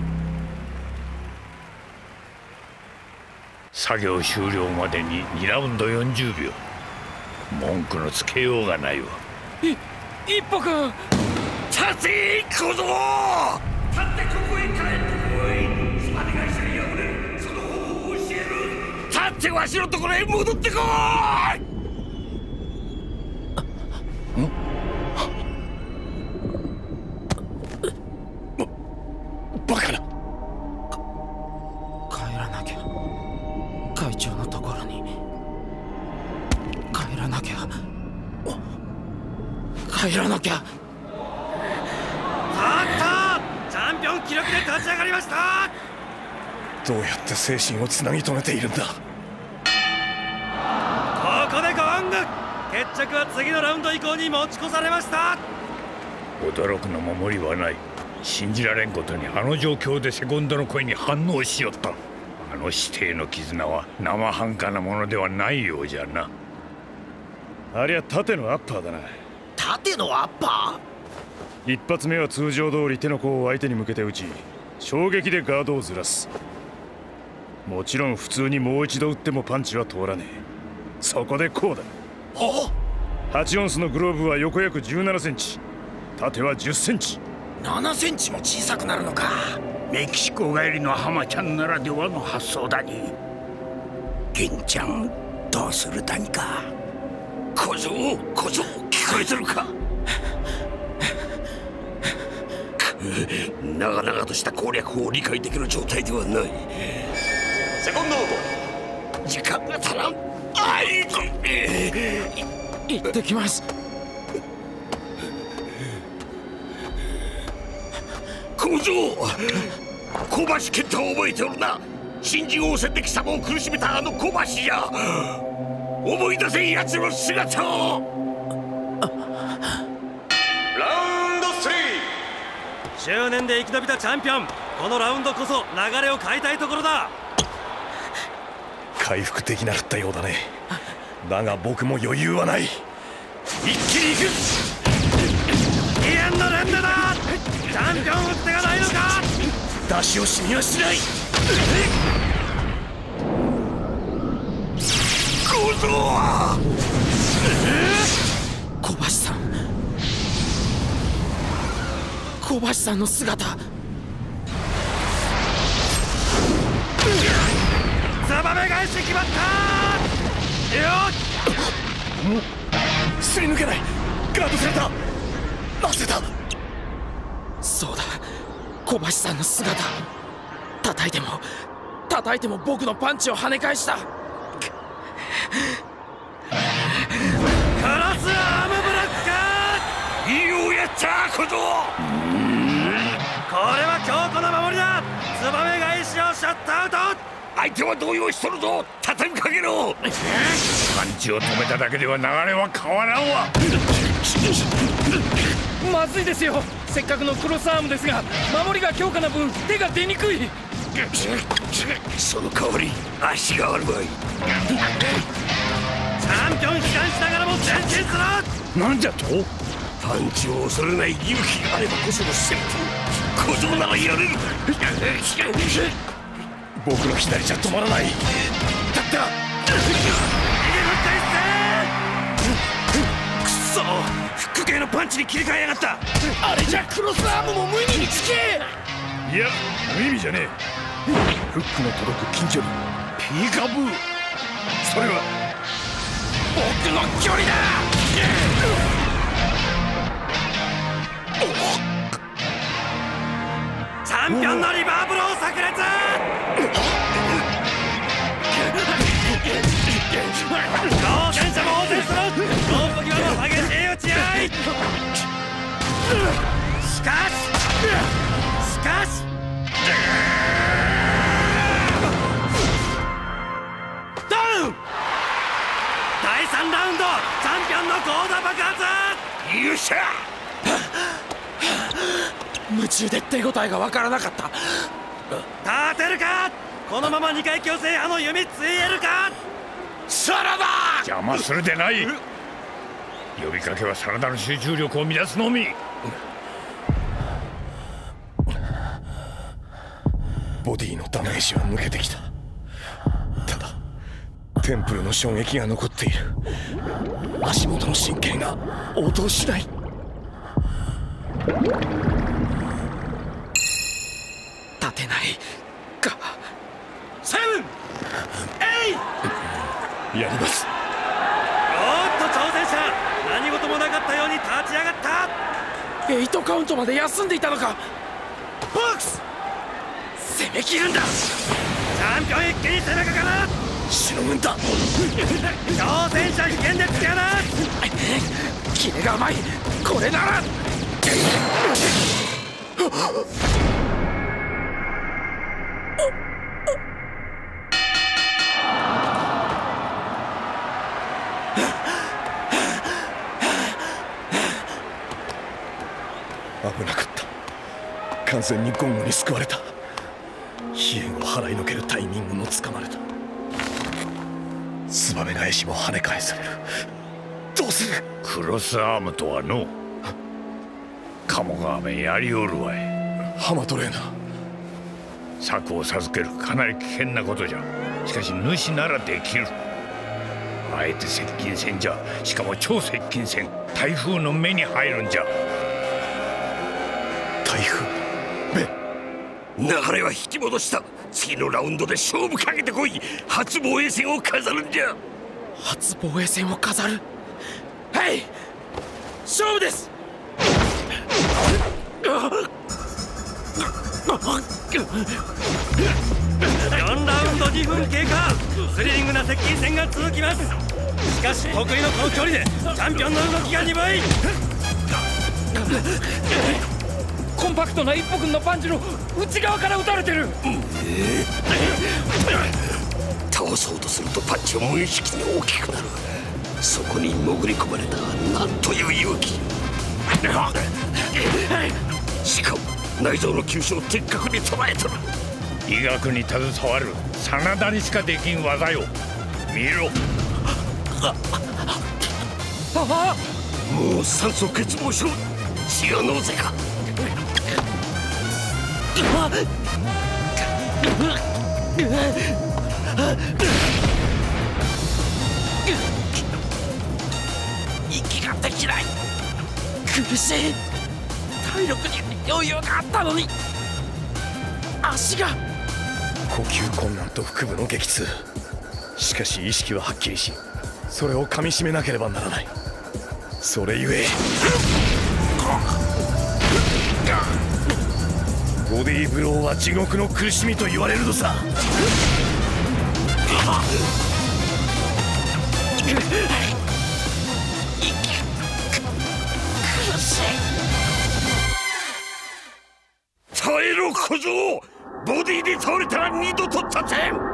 作業終了までに2ラウンド40秒。文句のつけようがないわ。 一歩君、 立て小僧、立ってここへ帰ってこい。スパネ会社に敗れその方法を教える。立ってわしのところへ戻ってこい。 バカな。 帰らなきゃ。会長のところに帰らなきゃ。帰らなきゃ。 あった。チャンピオン記録で立ち上がりました。 どうやって精神をつなぎ止めているんだ。ここでゴング。決着は次のラウンド以降に持ち越されました。 驚くのも無理はない。信じられんことにあの状況でセコンドの声に反応しよった。あの師弟の絆は生半可なものではないようじゃな。 ありゃ縦のアッパーだな。 縦のアッパー？一発目は通常通り手の甲を相手に向けて打ち、衝撃でガードをずらす。もちろん普通にもう一度打ってもパンチは通らねえ。そこでこうだ。8オンスのグローブは横約17センチ、縦は10センチ。 7センチも小さくなるのか。 メキシコ帰りの浜ちゃんならではの発想だに。ケンちゃんどうするだにか。小僧聞こえてるか。長々とした攻略法を理解できる状態ではない。セコンドオート。時間が足らん。 行ってきます。 小僧、小橋健太を覚えておるな。新人王戦で貴様を苦しめたあの小橋じゃ。思い出せ奴の姿を。 ラウンド3。執念で生き延びたチャンピオン。このラウンドこそ流れを変えたいところだ。 回復的なるったようだね。だが僕も余裕はない。一気に行く。 イエンの連打だ。チャンピオン打ってがないのか。 出し惜しみはしない。 小僧は小橋さん。小橋さんの姿。 ツバメ返し決まったよっ。すり抜けない。ガードされた。なぜだ。 そうだ、小橋さんの姿。叩いても僕のパンチを跳ね返した。クロスアームブロック。 ようやった小僧。 これは強固な守りだ。ツバメ返しをシャットアウト。 相手は動揺しとるぞ。畳みかけろ。 パンチを止めただけでは流れは変わらんわ。 まずいですよ。せっかくのクロスアームですが、守りが強化な分手が出にくい。 その代わり足があるわい。 チャンピオン悲観しながらも前進する。 なんじゃと。 パンチを恐れない勇気があればこその戦法。小僧ならやれる。 僕の左じゃ止まらない。だったらくそ、フック系のパンチに切り替えやがった。 あれじゃクロスアームも無意味につけ。 いや無意味じゃねえ。フックの届く近距離ピーカブー。それは僕の距離だ。 チャンピオンのリバーブロー炸裂。挑戦者も応戦する。ロープ際の激しい打ち合い。しかしダウン。第3ラウンド、チャンピオンのゴーダ爆発。 よっしゃ。 夢中で手応えがわからなかった。 立てるか。このまま2階級制覇の弓ついえるか。 さらば邪魔するでない。呼びかけはさらなる集中力を乱すのみ。 ボディのダメージは抜けてきた。ただテンプルの衝撃が残っている。足元の神経が応答しない。 立てないか。セブン、エイ。 やります。 おっと挑戦者、何事もなかったように立ち上がった。 8カウントまで休んでいたのか。ボックス攻め切るんだ。 チャンピオン一気に攻めかかる。 しのぐんだ。 挑戦者危険で突き放す。 キレがうまい。これなら危なかった。完全にゴングに救われた。飛燕を払いのけるタイミングもつかまれた。ツバメ返しも跳ね返される。どうする。 クロスアームとはの鴨川めやりおるわい。 ハマトレーナー。 策を授けるかなり危険なことじゃ。しかし主ならできる。あえて接近戦じゃ。しかも超接近戦。台風の目に入るんじゃ。 台風流れは引き戻した。次のラウンドで勝負かけてこい。初防衛戦を飾るんじゃ。 初防衛戦を飾る。はい、勝負です。 4ラウンド2分経過。スリリングな接近戦が続きます。しかし得意のこの距離でチャンピオンの動きが鈍い。 コンパクトな一歩君のパンチの内側から撃たれてる。 倒そうとするとパンチは無意識に大きくなる。そこに潜り込まれたなんという勇気。しかも内臓の急所を的確に捉えとる。 医学に携わる真田にしかできん技よ。見ろ。 もう酸素欠乏症。血がのうぜか。 息ができない。苦しい。体力に余裕があったのに足が。 呼吸困難と腹部の激痛。しかし意識ははっきりし、それを噛みしめなければならない。それゆえボディーブローは地獄の苦しみと言われるのさ。 耐えろ小僧。ボディで倒れたら二度と立てん。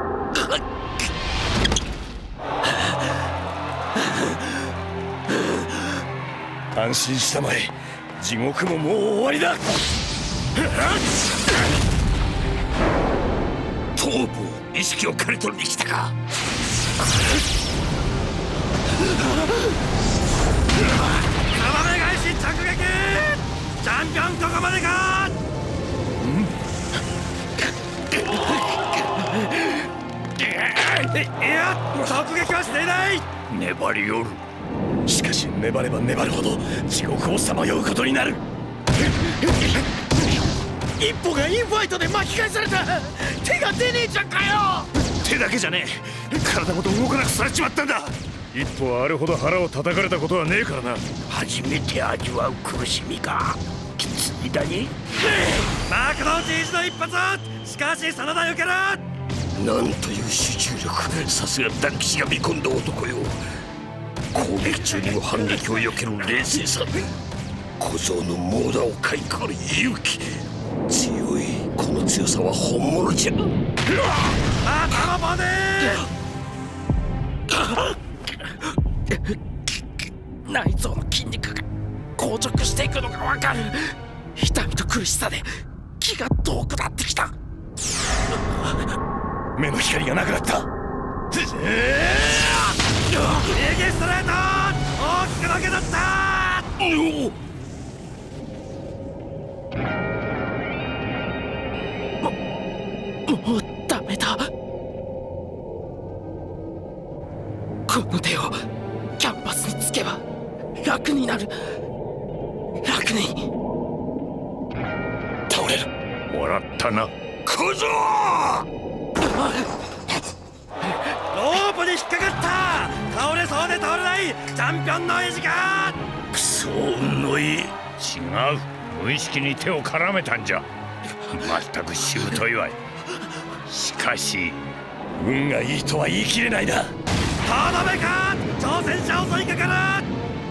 安心したまえ。地獄ももう終わりだ。 頭部意識を刈り取りに来たか。 タバメ返し着撃。チャンピオンここまでか。いや直撃はしていない。 粘りよる。 しかし粘れば粘るほど地獄をさまようことになる。 一歩がインファイトで巻き返された。手が出ねえじゃんかよ。 手だけじゃねえ。体ごと動かなくされちまったんだ。 一歩はあれほど腹を叩かれたことはねえからな。 初めて味わう苦しみか。きついだね。 マクドーチ意地の一発。しかし真田よける。 なんという集中力。さすがダンキシが見込んだ男よ。攻撃中にも反撃を避ける冷静さ。小僧の猛打をかいくぐる勇気。強い。この強さは本物じゃ。 頭で内臓の筋肉が硬直していくのがわかる。 痛みと苦しさで気が遠くなってきた。 目の光がなくなった。 右ストレート、大きく投げ出した。 もうダメだ。この手をキャンパスにつけば楽になる。楽に倒れる。 もらったな小僧。 ロープに引っかかった。倒れそうで倒れないチャンピオンの意地か。 クソ運のいい。 違う、無意識に手を絡めたんじゃ。まったくしぶといわい。しかし運がいいとは言い切れないな。 とどめか。挑戦者襲いかかる。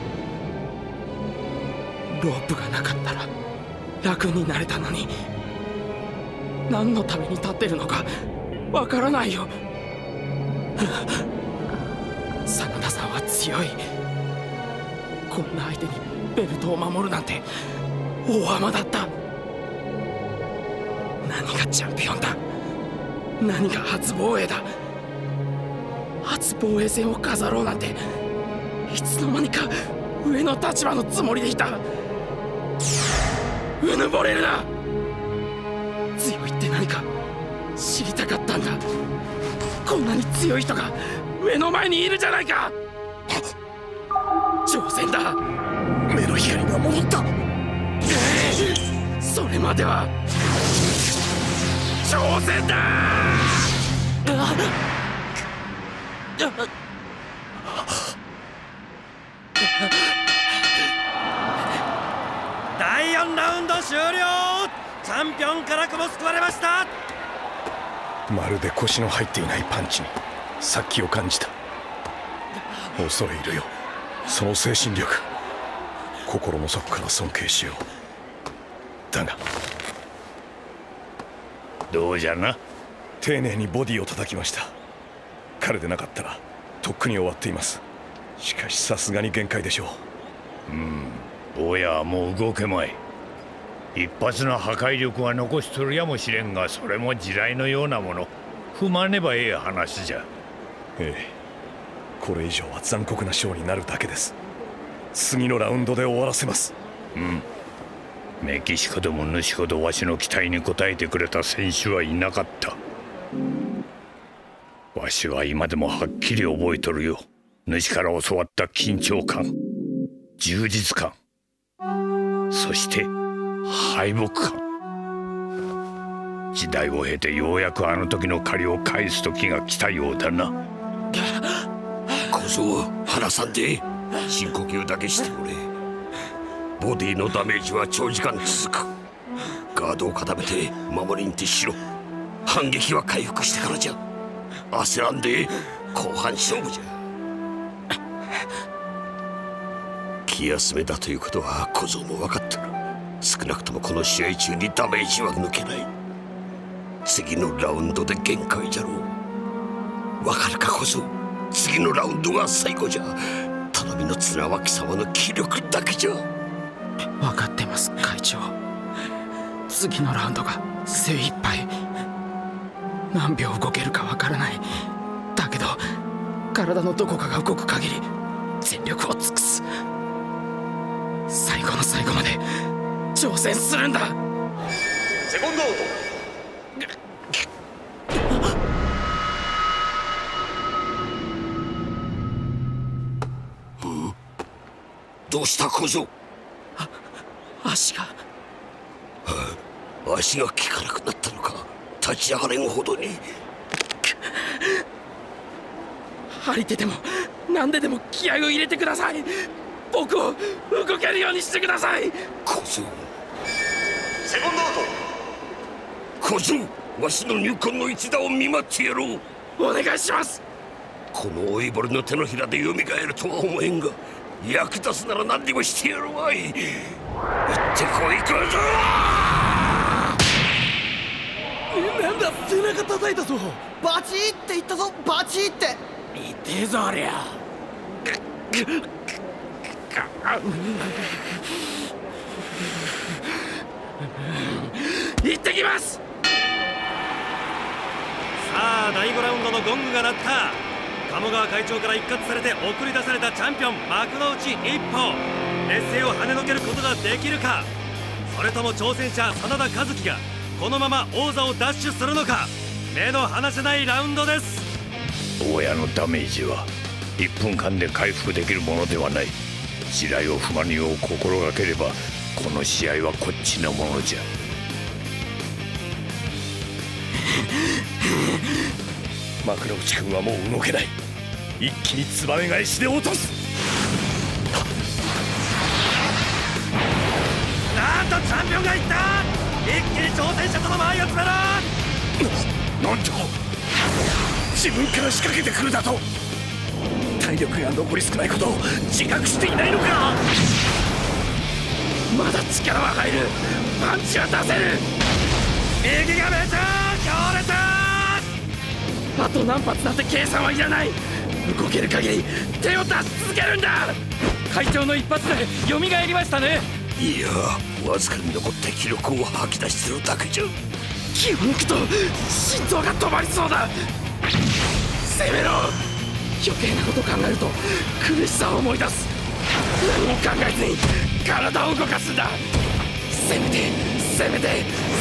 ロープがなかったら楽になれたのに、何のために立ってるのかわからないよ。真田さんは強い。こんな相手にベルトを守るなんて大甘だった。何がチャンピオンだ。何が初防衛だ。初防衛戦を飾ろうなんていつの間にか上の立場のつもりでいた。うぬぼれるな。強いって何か知りたかったんだ。こんなに強い人が目の前にいるじゃないか。挑戦だ。 目の光が戻った。 それまでは挑戦だ。 第4ラウンド終了。チャンピオンからこぼ救われました。 まるで腰の入っていないパンチに殺気を感じた。恐れ入るよ、その精神力。心の底から尊敬しよう。だがどうじゃな。 丁寧にボディを叩きました。彼でなかったらとっくに終わっています。しかしさすがに限界でしょう。 坊やはもう動けまい。一発の破壊力は残しとるやもしれんが、それも地雷のようなもの。踏まねばええ話じゃ。 ええ、これ以上は残酷なショーになるだけです。次のラウンドで終わらせます。 メキシコでも主ほどわしの期待に応えてくれた選手はいなかった。わしは今でもはっきり覚えとるよ。主から教わった緊張感、充実感、そして敗北感。時代を経てようやくあの時の借りを返す時が来たようだな。 小僧、離さんで深呼吸だけしておれ。ボディのダメージは長時間続く。ガードを固めて守りに徹しろ。反撃は回復してからじゃ。焦らんで後半勝負じゃ。気休めだということは小僧も分かったら、少なくともこの試合中にダメージは抜けない。次のラウンドで限界じゃろう。分かるか小僧。次のラウンドが最後じゃ。頼みの綱は貴様の気力だけじゃ。 分かってます会長。次のラウンドが精一杯。何秒動けるか分からない。だけど体のどこかが動く限り全力を尽くす。最後の最後まで挑戦するんだ。 セコンドアウト。 どうした小僧。 足が、 足が効かなくなったのか。立ち上がれんほどに。 張り手でも何ででも気合を入れてください。僕を動けるようにしてください。 小僧。 セコンドアウト。小僧、わしの入魂の一打を見舞ってやろう。 お願いします。 この老いぼれの手のひらで蘇るとは思えんが、役立つなら何でもしてやるわい。行ってこい小僧。 なんだ、背中叩いたぞ。バチーって言ったぞ。バチーって。 痛えぞありゃ。 ってきます。 さあ第5ラウンドのゴングが鳴った。鴨川会長から一括されて送り出されたチャンピオン幕の内一歩、劣勢を跳ねのけることができるか、それとも挑戦者真田和樹がこのまま王座を奪取するのか。目の離せないラウンドです。 大家のダメージは1分間で回復できるものではない。地雷を踏まぬよう心がければこの試合はこっちのものじゃ。 幕の内君はもう動けない。一気にツバメ返しで落とす。 なんとチャンピオンがいった。一気に挑戦者との間合いを詰めろ。 なんと自分から仕掛けてくるだと。体力が残り少ないことを自覚していないのか。 まだ力は入る。パンチは出せる。 右がめちゃ強烈。 あと何発なんて計算はいらない。動ける限り手を出し続けるんだ。会長の一発で蘇りましたね。 いや、わずかに残った気力を吐き出してるだけじゃ。 気を抜くと心臓が止まりそうだ。攻めろ。余計なこと考えると苦しさを思い出す。何も考えずに体を動かすんだ。攻めて攻めて攻めまくれ。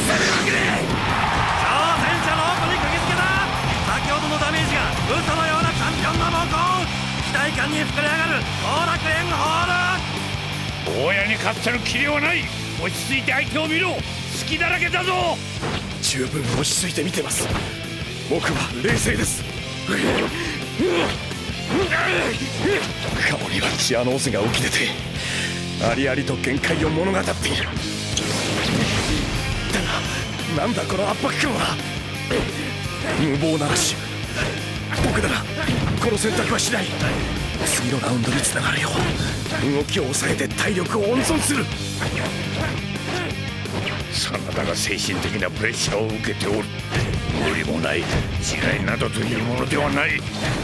挑戦者の奥に釘付けだ。先ほどのダメージが嘘のようなチャンピオンの猛攻。期待感に膨れ上がる後楽園ホール。 大家に勝ってる気力はない。落ち着いて相手を見ろ。隙だらけだぞ。 十分落ち着いて見てます。僕は冷静です。顔にはチアノーズが浮き出てありありと限界を物語っている。だがなんだこの圧迫感は。無謀ならし僕ならこの選択はしない。次のラウンドにつながるよう動きを抑えて体力を温存する。 真田が精神的なプレッシャーを受けておる。無理もない地雷などというものではない。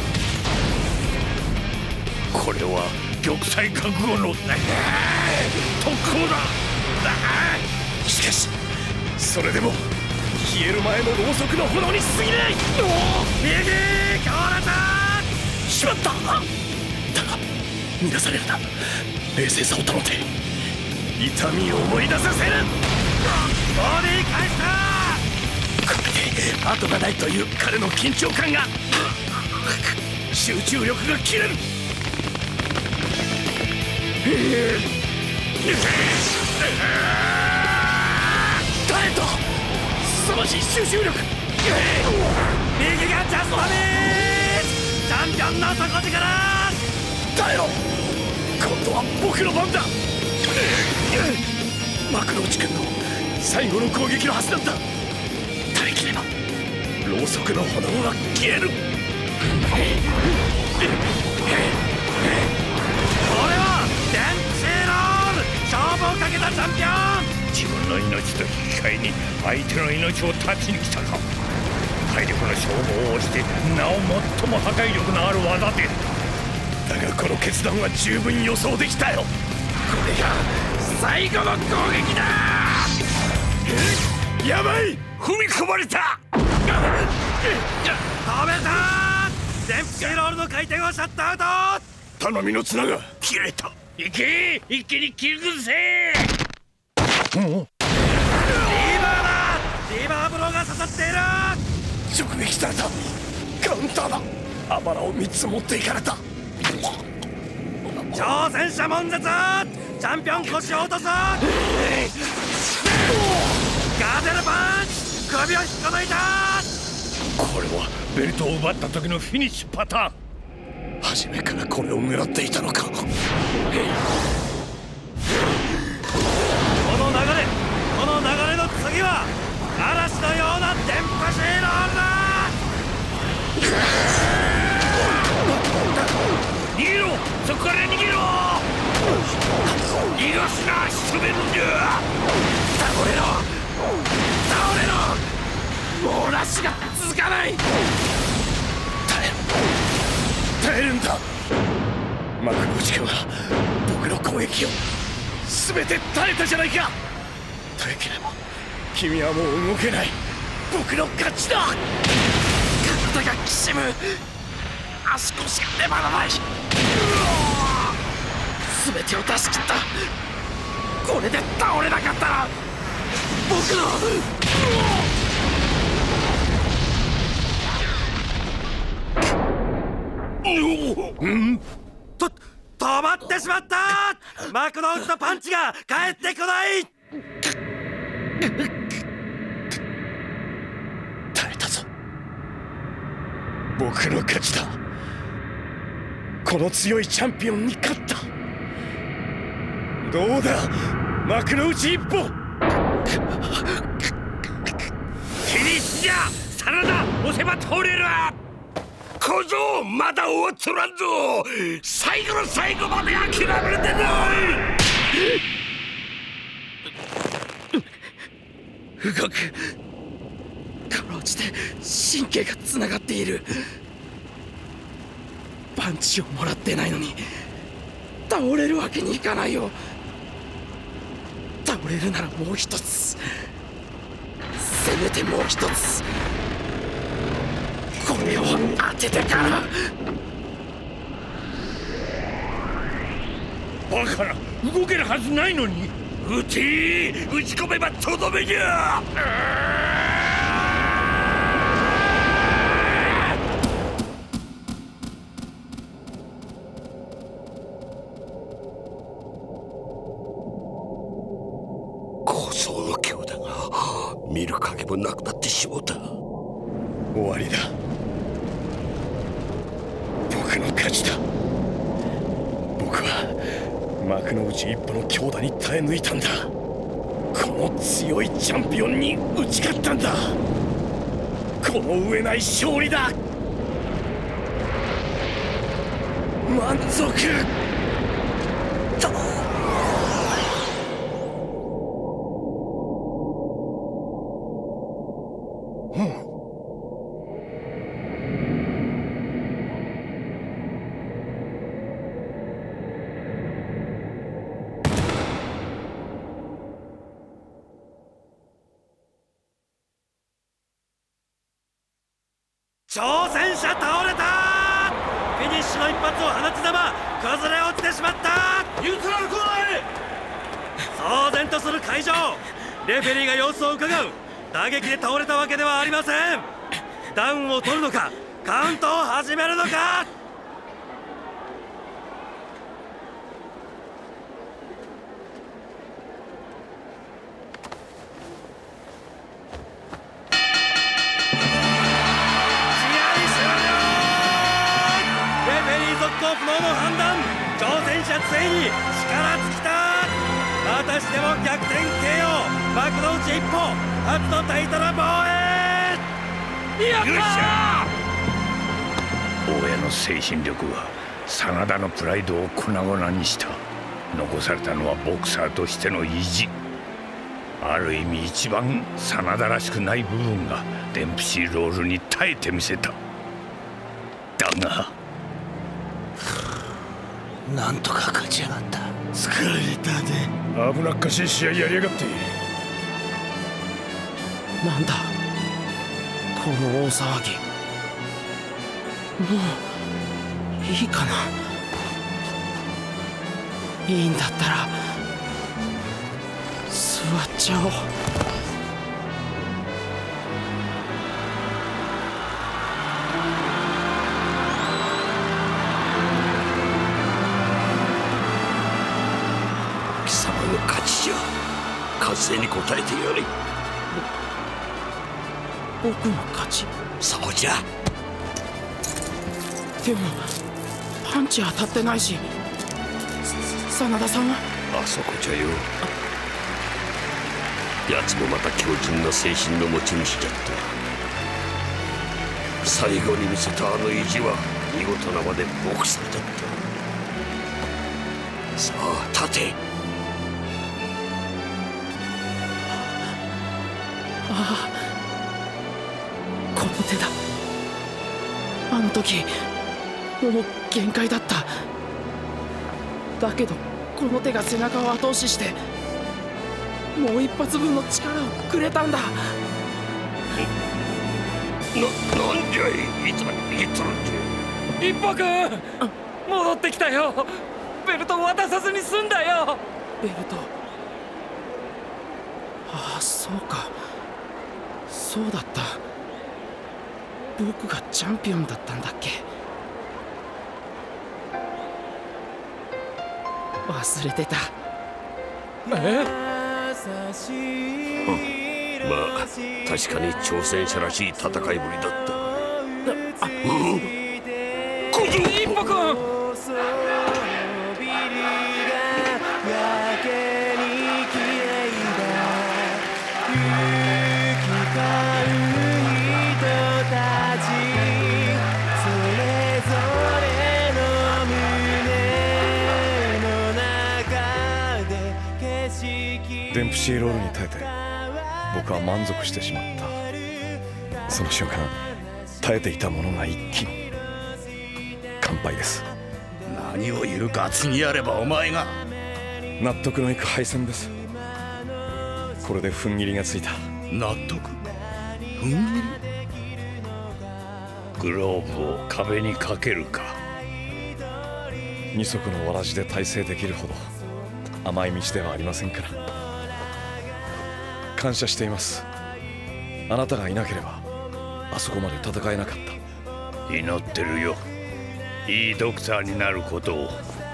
これは玉砕覚悟の特攻だ。 しかしそれでも消える前のろうそくの炎に過ぎない。 右強烈。 しまった。だが乱されるな。冷静さを保て。痛みを思い出させる。 ボディ返した。 これで後がないという彼の緊張感が。集中力が切れる。耐えた。凄まじい集中力。 右がジャストミーチャンピオンの底力。 耐えろ。今度は僕の番だ。幕の内君の最後の攻撃のはずなんだ。耐えきればろうそくの炎は消える。 これはデンプシーロール。勝負をかけたチャンピオン。 自分の命と引き換えに相手の命を断ちに来たか。体力の消耗をしてなお最も破壊力のある技で。 だがこの決断は十分予想できたよ。これが最後の攻撃だ。 やばい。 踏み込まれた。 止めた。デンプシーロールの回転をシャットアウト。 頼みの綱が切れた。 行け。一気に切り崩せ。 リーバーだ。リバーブローが刺さっている。 直撃された。カウンターだ。あばらを3つ持っていかれた。 挑戦者悶絶。チャンピオン腰を落とす。ガーゼルパンチ。首を引っこ抜いた。 これはベルトを奪った時のフィニッシュパターン。 初めからこれを狙っていたのか。 この流れの次は嵐のような電波シーロールだ。 逃げろ。そこから逃げろ。逃がすな。仕留めるんじゃ。 倒れろ。もうラッシュが続かない。 耐えるんだ。幕の内君は僕の攻撃を全て耐えたじゃないか。耐えきれば君はもう動けない。僕の勝ちだ。 体がきしむ。足腰が粘らない。全てを出し切った。これで倒れなかったら僕の止まってしまった。幕の内のパンチが帰ってこない。 耐えたぞ。僕の勝ちだ。この強いチャンピオンに勝った。どうだ幕の内一歩。 フィニッシュじゃ。真田押せば通れる。小僧まだ終わっとらんぞ。最後の最後まで諦めるでない。 動く。かろうじて神経がつながっている。パンチをもらってないのに倒れるわけにいかないよ。倒れるならもう一つ、せめてもう一つこれを当ててから。 バカな、動けるはずないのに。撃て、撃ち込めばとどめじゃ。高層の強打が見る影もなくなってしもうた。 終わりだ。僕の勝ちだ。僕は幕の内一歩の強打に耐え抜いたんだ。この強いチャンピオンに打ち勝ったんだ。この上ない勝利だ。満足だ。 挑戦者倒れた。フィニッシュの一発を放つ球崩れ落ちてしまった。ニュートラルコーナーへ。騒然とする会場。レフェリーが様子をうかがう。打撃で倒れたわけではありません。ダウンを取るのか、カウントを始めるのか。不能の判断。挑戦者ついに力尽きた。またしても逆転 KO。 幕の内一歩初のタイトル防衛。やったー。大家の精神力は真田のプライドを粉々にした。残されたのはボクサーとしての意地。ある意味一番真田らしくない部分がデンプシーロールに耐えてみせた。だがなんとか勝ち上がった。 疲れたね。危なっかしい試合やりやがって。 なんだこの大騒ぎ。もういいかな。いいんだったら座っちゃおう。 勝ちじゃ。完成に応えてやれ。 僕の勝ち。 そうじゃ。 でもパンチ当たってないし。真田さんはあそこじゃよ。奴もまた強靭な精神の持ち主じゃった。最後に見せたあの意地は見事なまでボクサーだった。さあ立て。 ああ、この手だ。あの時もう限界だった。だけどこの手が背中を後押ししてもう一発分の力をくれたんだ。 なんじゃい、いつまで握っとるんじゃ。一歩くん、戻ってきたよ。ベルトを渡さずに済んだよ。 ベルト、ああそうか、そうだった。僕がチャンピオンだったんだっけ。忘れてた。 まあ確かに挑戦者らしい戦いぶりだった。 一歩くん、 デンプシーロールに耐えて僕は満足してしまった。その瞬間耐えていたものが一気に完敗です。 何を言うか次やればお前が。 納得のいく敗戦です。これで踏ん切りがついた。 納得？踏ん切り？グローブを壁にかけるか。 二足のわらじで大成できるほど甘い道ではありませんから。感謝しています。あなたがいなければあそこまで戦えなかった。 祈ってるよ、いいドクターになることを。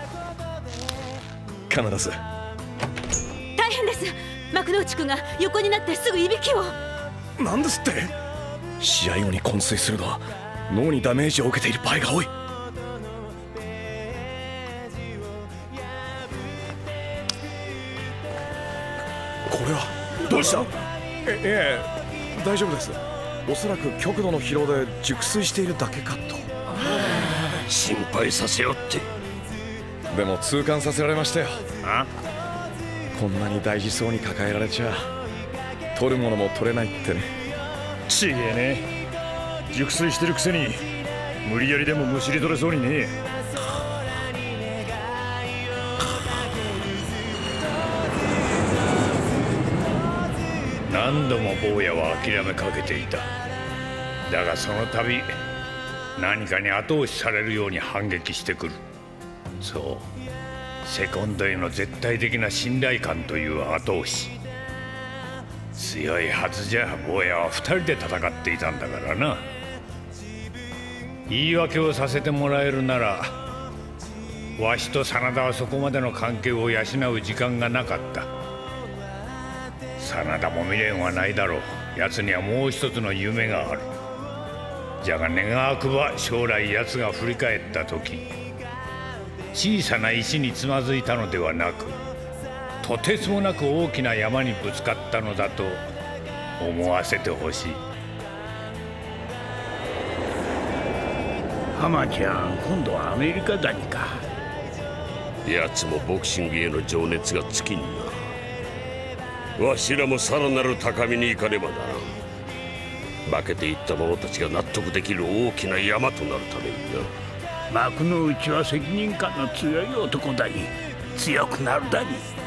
必ず。 大変です。幕之内くんが横になってすぐいびきを。 なんですって。試合後に昏睡するのは脳にダメージを受けている場合が多い。これはどうした？ 大丈夫です。おそらく極度の疲労で熟睡しているだけかと。 心配させよって。 でも痛感させられましたよ。こんなに大事そうに抱えられちゃ取るものも取れないってね。 ちげえね。熟睡してるくせに無理やりでもむしり取れそうにね。 何度も坊やは諦めかけていた。だがその度何かに後押しされるように反撃してくる。そう、セコンドへの絶対的な信頼感という後押し。強いはずじゃ坊やは2人で戦っていたんだからな。言い訳をさせてもらえるなら、わしと真田はそこまでの関係を養う時間がなかった。真田も未練はないだろう。奴にはもう一つの夢がある。じゃが願わくば将来奴が振り返った時、小さな石につまずいたのではなく、とてつもなく大きな山にぶつかったのだと思わせてほしい。 浜ちゃん、今度はアメリカ谷か。 奴もボクシングへの情熱が尽きんな。わしらもさらなる高みに行かねばならん。負けていった者たちが納得できる大きな山となるためにな。幕の内は責任感の強い男だに。強くなるだに。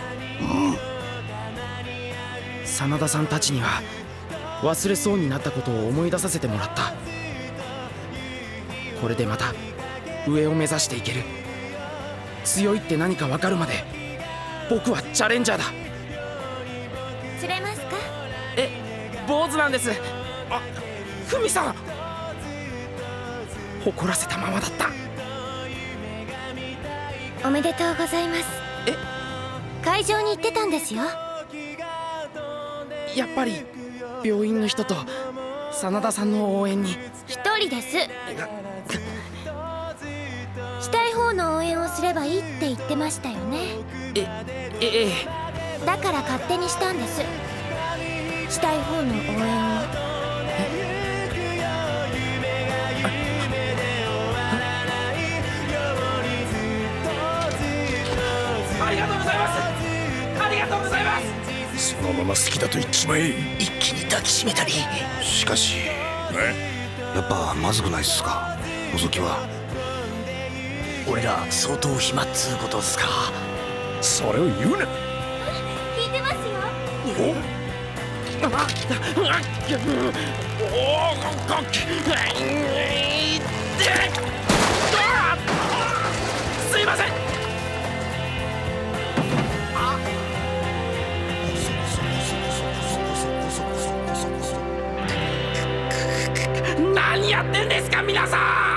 真田さんたちには忘れそうになったことを思い出させてもらった。これでまた上を目指していける。強いって何か分かるまで僕はチャレンジャーだ。 釣れますか？ 坊主なんです。あ、久美さん。怒らせたままだった。 おめでとうございます。会場に行ってたんですよ。 やっぱり病院の人と真田さんの応援に。 一人です。したい方の応援をすればいいって言ってましたよね。だから勝手にしたんです。したい方の応援を。 ありがとうございます。ありがとうございます。 そのまま好きだと言っちまえ。一気に抱きしめたり。しかしやっぱまずくないっすか、細木は。俺ら相当暇っつうことっすか。 それを言うな。 聞いてますよ。 すいません。何やってんですか皆さん。